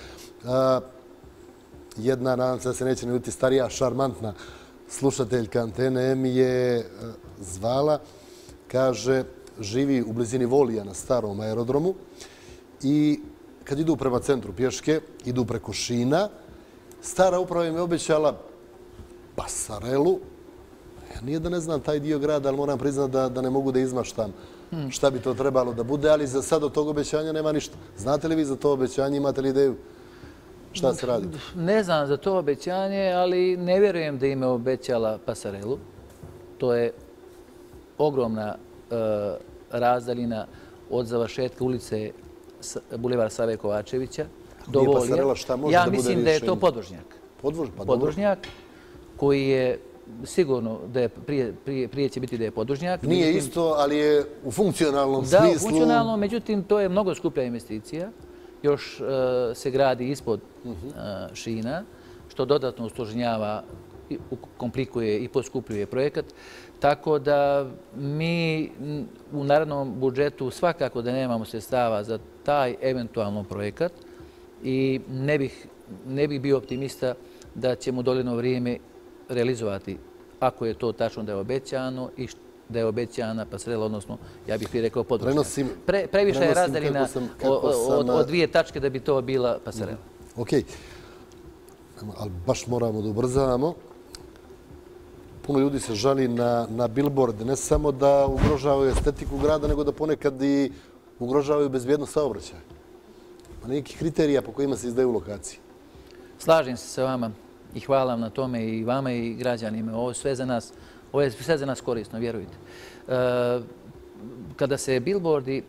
Jedna, nadam se da se neće ne biti starija, šarmantna slušateljka Antene M je zvala, kaže, živi u blizini Volija na starom aerodromu i kad idu prema centru pješke, idu preko šina, stara uprava im je obećala pasarelu. Ja nije da ne znam taj dio grada, ali moram priznati da ne mogu da izmaštam šta bi to trebalo da bude, ali za sad od tog obećanja nema ništa. Znate li vi za to obećanje, imate li ideju šta se radi? Ne znam za to obećanje, ali ne vjerujem da im je obećala pasarelu. To je ogromna razdaljina od završetka ulice Bulevar Save Kovačevića do Volija. Ja mislim da je to podvožnjak. Podvožnjak koji je sigurno da je prije će biti da je podvožnjak. Nije isto, ali je u funkcionalnom smislu. Da, u funkcionalnom, međutim, to je mnogo skuplja investicija. Još se gradi ispod šina, što dodatno usloženjava, komplikuje i poskupljuje projekat. Tako da mi u narednom budžetu svakako da nemamo sredstava za taj eventualno projekat i ne bih bio optimista da ćemo u dogledno vrijeme realizovati, ako je to tačno da je obećano i da je obećana pasarela, odnosno, ja bih prije rekao podvožnjak. Previše je razdaljina od 2 tačke da bi to bila pasarela. Okej, ali baš moramo da ubrzavamo. Puno ljudi se žali na billboard, ne samo da ugrožavaju estetiku grada, nego da ponekad i ugrožavaju bezbjednost saobraćaja. Ma nekih kriterija po kojima se izdaju lokacije. Slažem se sa vama i hvala vam na tome i vama i građanima. Ovo je sve za nas korisno, vjerujte. Kada se billboardi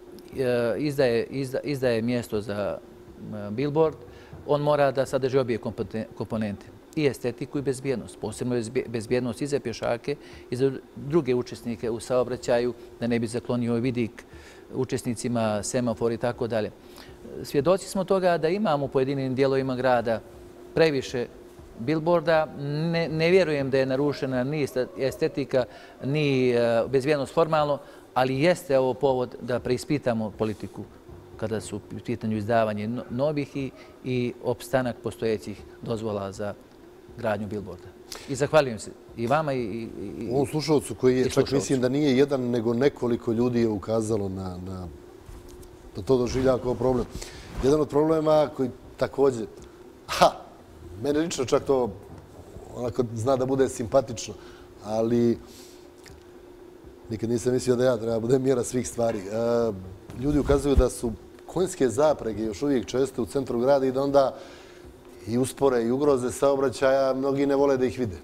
izdaje mjesto za billboard, on mora da sadrži obje komponente. I estetiku i bezbjednost. Posebno je bezbjednost i za pješake i za druge učesnike u saobraćaju, da ne bi zaklonio vidik učesnicima, semafor i tako dalje. Svjedoci smo toga da imamo u pojedinim dijelovima grada previše billboarda. Ne vjerujem da je narušena ni estetika, ni bezbjednost formalno, ali jeste ovo povod da preispitamo politiku kada su u pitanju izdavanje novih i opstanak postojećih dozvola za gradnju billboarda. I zahvaljujem se i vama i ovom slušalcu koji je, čak mislim da nije jedan, nego nekoliko ljudi je ukazalo da to doživljava kao problem. Jedan od problema koji također, mene lično čak to onako zna da bude simpatično, ali nikad nisam mislio da ja treba bude mjera svih stvari. Ljudi ukazuju da su konjske zaprege još uvijek česte u centru grada i da onda i uspore i ugroze saobraćaja, mnogi ne vole da ih vide.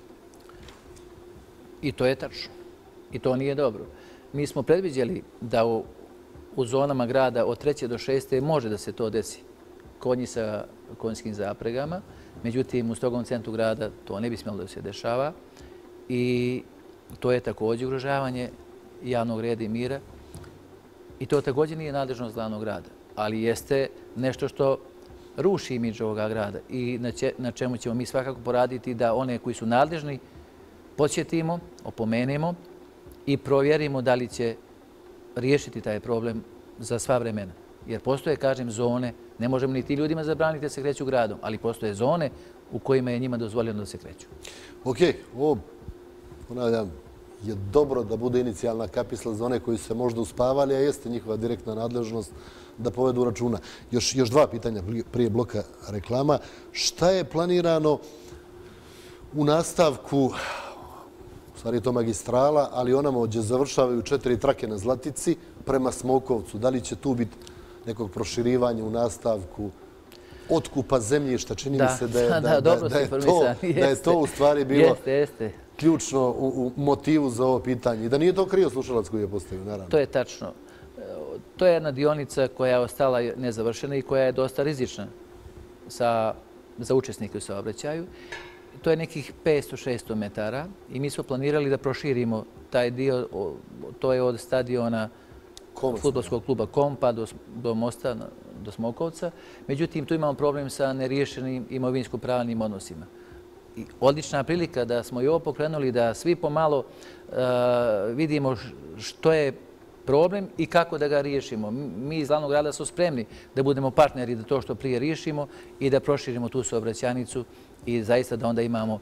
I to je tačno. I to nije dobro. Mi smo predviđali da u zonama grada od 3. do 6. može da se to desi. Konji sa konjskim zapregama. Međutim, u strogom centru grada to ne bi smjelo da se dešava. I to je također ugrožavanje javnog reda i mira. I to također nije nadležnost glavnog grada. Ali jeste nešto što ruši imidž ovoga grada i na čemu ćemo mi svakako poraditi da one koji su nadležni podsjetimo, opomenemo i provjerimo da li će riješiti taj problem za sva vremena. Jer postoje, kažem, zone, ne možemo ni ti ljudima zabraniti da se kreću gradom, ali postoje zone u kojima je njima dozvoljeno da se kreću. Ok, ovo, ponavljam, je dobro da bude inicijalna kapisla za one koji su se možda uspavali, a jeste njihova direktna nadležnost da povedu računa. Još 2 pitanja prije bloka reklama. Šta je planirano u nastavku, u stvari je to magistrala, ali onamo gdje završavaju 4 trake na Zlatici prema Smokovcu? Da li će tu biti nekog proširivanja u nastavku, otkupa zemljišta? Čini mi se da je to u stvari bilo ključno u motivu za ovo pitanje. I da nije to krivo slušalac koji je postavio, naravno. To je tačno. To je jedna dionica koja je ostala nezavršena i koja je dosta rizična za učesnike u saobraćaju. To je nekih 500-600 metara i mi smo planirali da proširimo taj dio, to je od stadiona fudbalskog kluba Kompa do mosta, do Smokovca. Međutim, tu imamo problem sa neriješenim imovinsko-pravnim odnosima. I odlična prilika da smo i ovo pokrenuli, da svi pomalo vidimo što je problem i kako da ga riješimo. Mi iz glavnog grada smo spremni da budemo partneri da to što prije riješimo i da proširimo tu saobraćajnicu i zaista da onda imamo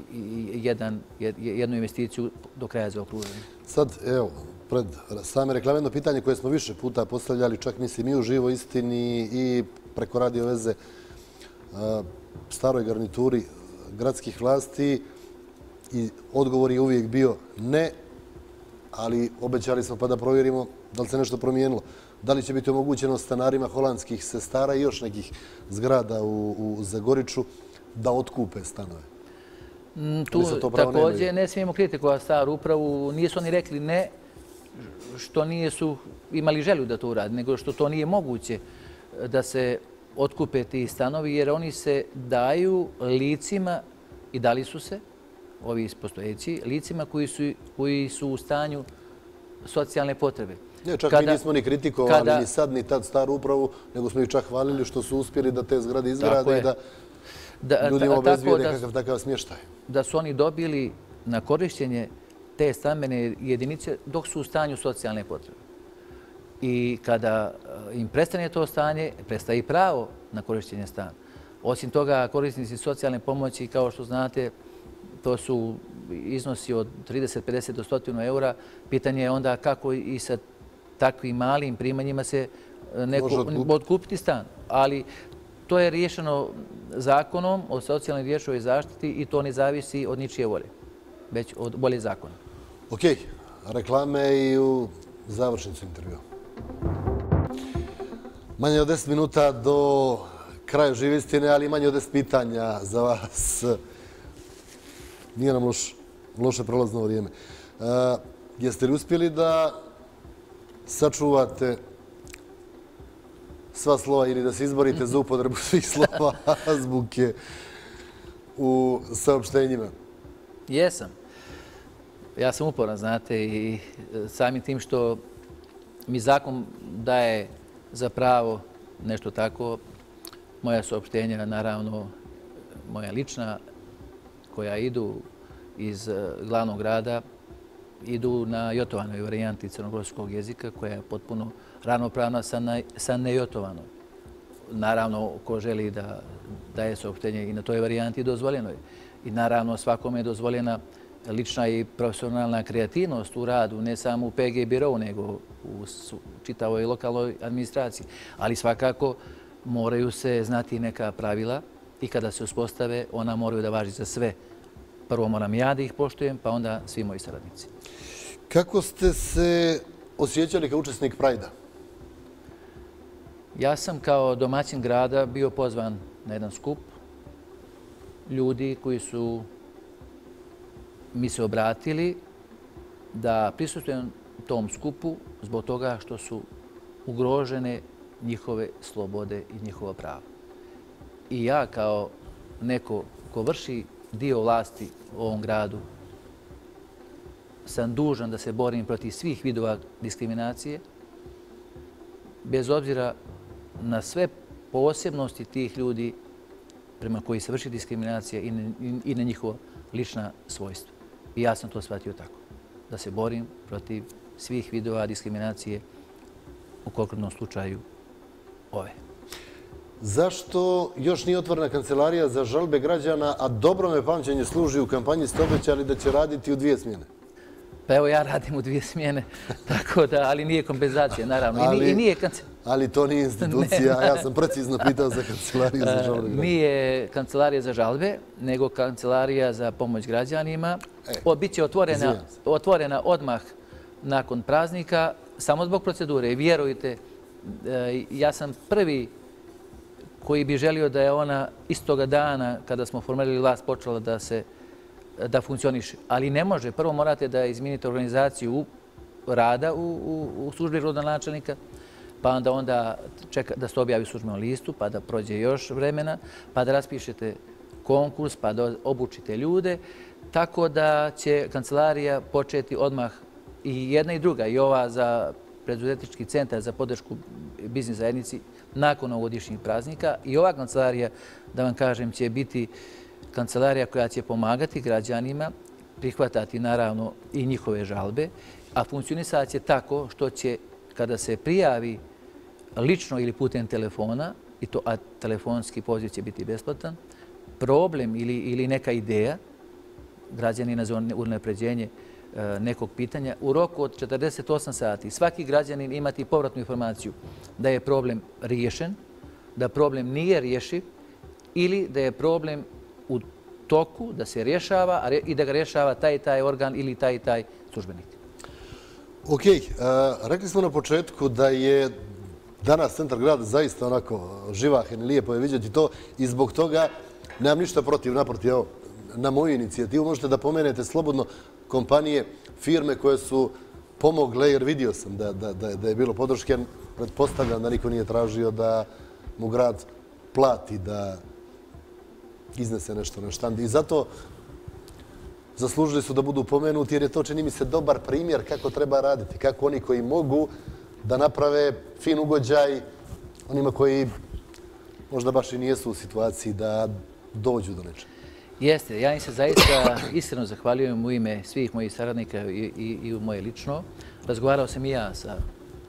jednu investiciju do kraja zaokružene. Sad, evo, pred same reklame, jedno pitanje koje smo više puta postavljali, čak mislim i u Živoj istini i preko radio veze staroj garnituri gradskih vlasti, i odgovor je uvijek bio ne, ali obećali smo pa da provjerimo da li se nešto promijenilo. Da li će biti omogućeno stanarima holandskih sestara i još nekih zgrada u Zagoriču da otkupe stanove? Tu također ne smijemo kritikovati staru upravu. Nisu oni rekli ne što nisu imali želju da to uradi, nego što to nije moguće da se otkupe ti stanovi, jer oni se daju licima i dali su se, ovi postojeći, licima koji su u stanju socijalne potrebe. Ne, čak mi nismo ni kritikovali ni sad ni tad staru upravu, nego smo ih čak hvalili što su uspjeli da te zgrade izgrade i da ljudima obezbije nekakav takav smještaj. Da su oni dobili na korištenje te stambene jedinice dok su u stanju socijalne potrebe. I kada im prestane to stanje, prestaje i pravo na korištenje stana. Osim toga, korisnici socijalne pomoći, kao što znate, to su iznosi od 30, 50 do 100 eura. Pitanje je onda kako i sa takvim malim primanjima se neko otkupiti stan. Ali to je riješeno zakonom o socijalnoj riječovoj zaštiti i to ne zavisi od ničije volje, već od volje zakona. Ok, reklame i u završnicu intervjua. Manje od 10 minuta do kraju žive istine, ali manje od 10 pitanja za vas. Nije nam loše prolazno vrijeme. Jeste li uspjeli da sačuvate sva slova ili da se izborite za upotrebu svih slova azbuke u saopštenjima? Jesam. Ja sam uporan, znate, i samim tim što mi zakon daje za pravo nešto tako, moja saopštenja, naravno, moja lična, koja idu iz glavnog grada, idu na jotovanoj varijanti crnogorskog jezika, koja je potpuno ravnopravna sa nejotovanom. Naravno, ko želi da daje saopštenje i na toj varijanti dozvoljeno je. I naravno, svakome je dozvoljena lična i profesionalna kreativnost u radu, ne samo u PG birovu, nego u čitavoj lokalnoj administraciji. Ali svakako moraju se znati neka pravila i kada se uspostave, ona moraju da važi za sve. Prvo moram ja da ih poštujem, pa onda svi moji saradnici. Kako ste se osjećali kao učesnik Prajda? Ja sam kao domaćin grada bio pozvan na jedan skup ljudi koji su mi se obratili da prisustvujem tom skupu zbog toga što su ugrožene njihove slobode i njihova prava. I ja kao neko ko vrši dio vlasti u ovom gradu sam dužan da se borim protiv svih vidova diskriminacije, bez obzira na sve posebnosti tih ljudi prema koji se vrši diskriminacija i na njihova lična svojstva. I ja sam to shvatio tako, da se borim protiv svih vidova diskriminacije, u konkretnom slučaju ove. Zašto još nije otvorena kancelarija za žalbe građana, a dobro me pamćenje služi, u kampanji ste obećali da će raditi u 2 smjene? Pa evo, ja radim u 2 smjene, tako da, ali nije kompenzacija, naravno. Ali to nije institucija, ja sam precizno pitao za kancelariju za žalbe građana. Nije kancelarija za žalbe, nego kancelarija za pomoć građanima. Biće otvorena odmah nakon praznika, samo zbog procedure. Vjerujte, ja sam prvi koji bi želio da je ona istoga dana, kada smo formirali vlast, počela da funkcioniše. Ali ne može. Prvo morate da izmijenite organizaciju rada u službi rodonačelnika, pa onda čeka da se objavi službenu listu, pa da prođe još vremena, pa da raspišete konkurs, pa da obučite ljude. Tako da će kancelarija početi odmah i jedna i druga, i ova za preduzetnički centar za podršku biznis zajednici nakon ovogodišnjih praznika. I ova kancelarija, da vam kažem, će biti kancelarija koja će pomagati građanima, prihvatati naravno i njihove žalbe, a funkcionisat će tako što će, kada se prijavi lično ili putem telefona, a telefonski poziv će biti besplatan, problem ili neka ideja građanina za unapređenje nekog pitanja, u roku od 48 sati svaki građanin imati povratnu informaciju da je problem riješen, da problem nije rješiv ili da je problem u toku, da se rješava i da ga rješava taj i taj organ ili taj i taj službenik. Ok, rekli smo na početku da je danas centar grada zaista onako živahen i lijepo je vidjeti to i zbog toga nemam ništa protiv, naprotiv, evo, na moju inicijativu možete da pomenete slobodno kompanije, firme koje su pomogle, jer vidio sam da je bilo podrške, pretpostavljam da niko nije tražio da mu grad plati da iznese nešto na štand. I zato zaslužili su da budu pomenuti, jer je to, čini mi se, dobar primjer kako treba raditi, kako oni koji mogu da naprave fin ugođaj onima koji možda baš i nijesu u situaciji da dođu do nečega. Jeste, ja im se zaista iskreno zahvaljujem u ime svih mojih saradnika i u moje lično. Razgovarao sam i ja sa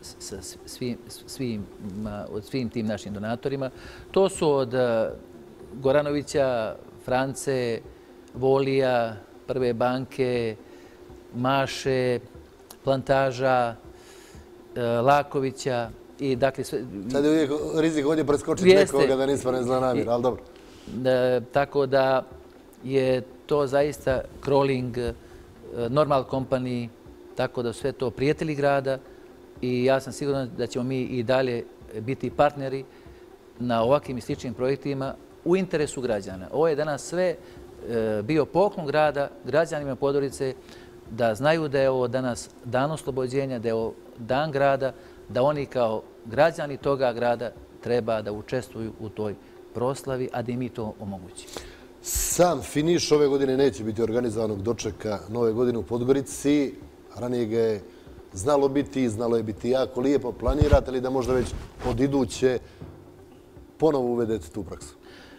svim tim našim donatorima. To su od Goranovića, France, Volija, Prve banke, Maše, Plantaža, Lakovića i dakle sve... Sad je uvijek rizik ovdje preskočiti nekoga da nismo ne zna namjer, ali dobro. Tako da je to zaista Crawling, Normal Company, tako da sve to prijatelji grada i ja sam siguran da ćemo mi i dalje biti partneri na ovakvim i sličnim projektima u interesu građana. Ovo je danas sve bio poklon grada, građanima Podgorice, da znaju da je ovo danas dan oslobođenja, da je ovo dan grada, da oni kao građani toga grada treba da učestvuju u toj proslavi, a da im mi to omogućimo. Sam finiš ove godine neće biti organizovanog dočeka Nove godine u Podgorici. Ranije ga je znalo je biti jako lijepo. Planirate li da možda već od iduće ponovo uvedete tu praksu?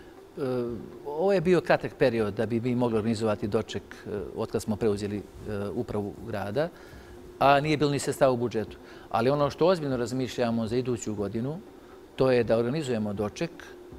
Ovo je bio kratak period da bi mi mogli organizovati doček od kad smo preuzeli upravu grada, a nije bilo ni sredstava u budžetu. Ali ono što ozbiljno razmišljamo za iduću godinu, to je da organizujemo doček.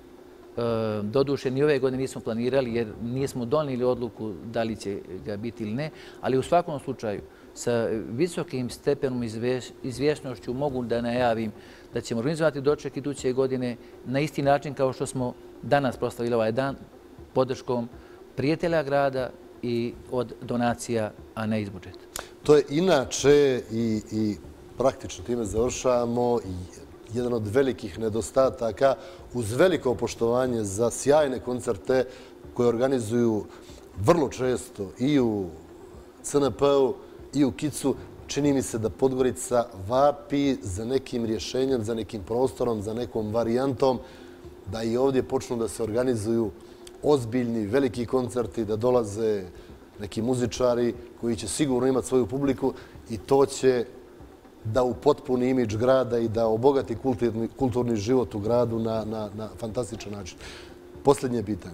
Doduše, ni ove godine nismo planirali jer nismo donijeli odluku da li će ga biti ili ne, ali u svakom slučaju sa visokim stepenom izvjesnošću mogu da najavim da ćemo organizovati doček iduće godine na isti način kao što smo danas proslavili ovaj dan, podrškom prijatelja grada i od donacija, a ne iz budžeta. To je inače i praktično time završavamo jedan od velikih nedostataka uz veliko poštovanje za sjajne koncerte koje organizuju vrlo često i u CNP-u i u KIC-u. Čini mi se da Podgorica vapi za nekim rješenjem, za nekim prostorom, za nekom varijantom, da i ovdje počnu da se organizuju ozbiljni, veliki koncerti, da dolaze neki muzičari koji će sigurno imati svoju publiku i to će da upotpuni imidž grada i da obogati kulturni život u gradu na fantastičan način. Posljednje pitanje.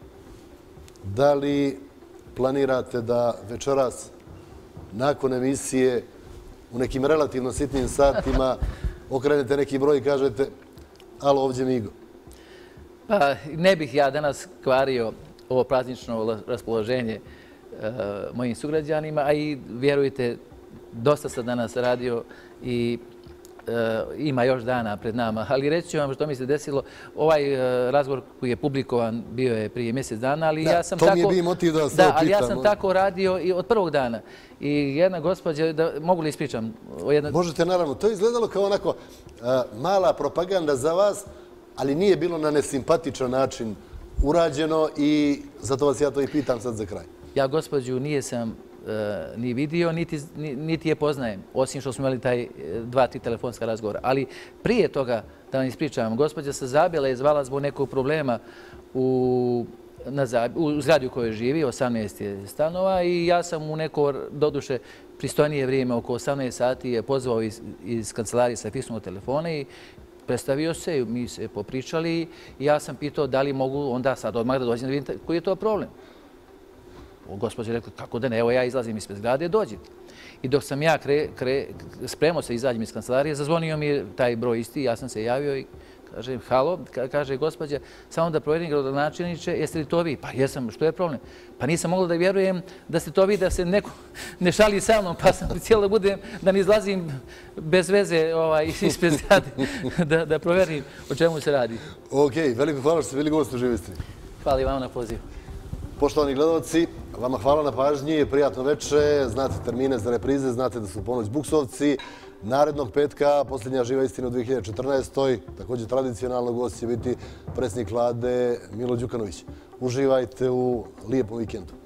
Da li planirate da večeras, nakon emisije, u nekim relativno sitnim satima, okrenete neki broj i kažete alo, ovdje Migo? Pa ne bih ja danas kvario ovo praznično raspoloženje mojim sugrađanima, a i vjerujte, dosta sam danas radio i ima još dana pred nama, ali reći ću vam što mi se desilo. Ovaj razgovor koji je publikovan bio je prije mjesec dana, ali ja sam tako... To mi je bio motiv da vas ovo pitam. Ali ja sam tako radio i od prvog dana. I jedna gospođa, mogu li ispričam? Možete, naravno. To je izgledalo kao onako mala propaganda za vas, ali nije bilo na nesimpatičan način urađeno i zato vas ja to i pitam sad za kraj. Ja gospođu nisam ni vidio, niti je poznajem, osim što smo imali taj 2-3 telefonska razgovora. Ali prije toga, da vam ispričavam, gospođa se Zabela je zvala zbog nekog problema u zgradi u kojoj živi, 18 je stanova, i ja sam u neko, doduše, pristojnije vrijeme, oko 18 sati, je pozvao iz kancelarije sa fiksnog telefona i predstavio se, mi se popričali i ja sam pitao da li mogu onda sad odmah da dođem da vidim koji je to problem. Gospođa je rekla, kako da ne, evo ja izlazim ispred zgrade, dođite. I dok sam ja spremao se izađem iz kancelarije, zazvonio mi je taj broj isti, ja sam se javio i kažem, halo, kaže gospođa, samo da provjerim gradonačelniče, jeste li to vi? Pa jesam, što je problem? Pa nisam mogla da vjerujem da ste to vi, da se neko ne šali sa mnom, pa sam cijelo da budem, da ne izlazim bez veze ispred zgrade, da provjerim o čemu se radi. Ok, veliko hvala što ste bili gost u Živoj Istini. Hvala i vama na pozivu. Poštovani gledalci, vama hvala na pažnji, prijatno večer, znate termine za reprize, znate da su ponoć Buksovci. Narednog petka, posljednja Živa istina u 2014. Također tradicionalno gost će biti predsjednik vlade Milo Đukanović. Uživajte u lijepom vikendu.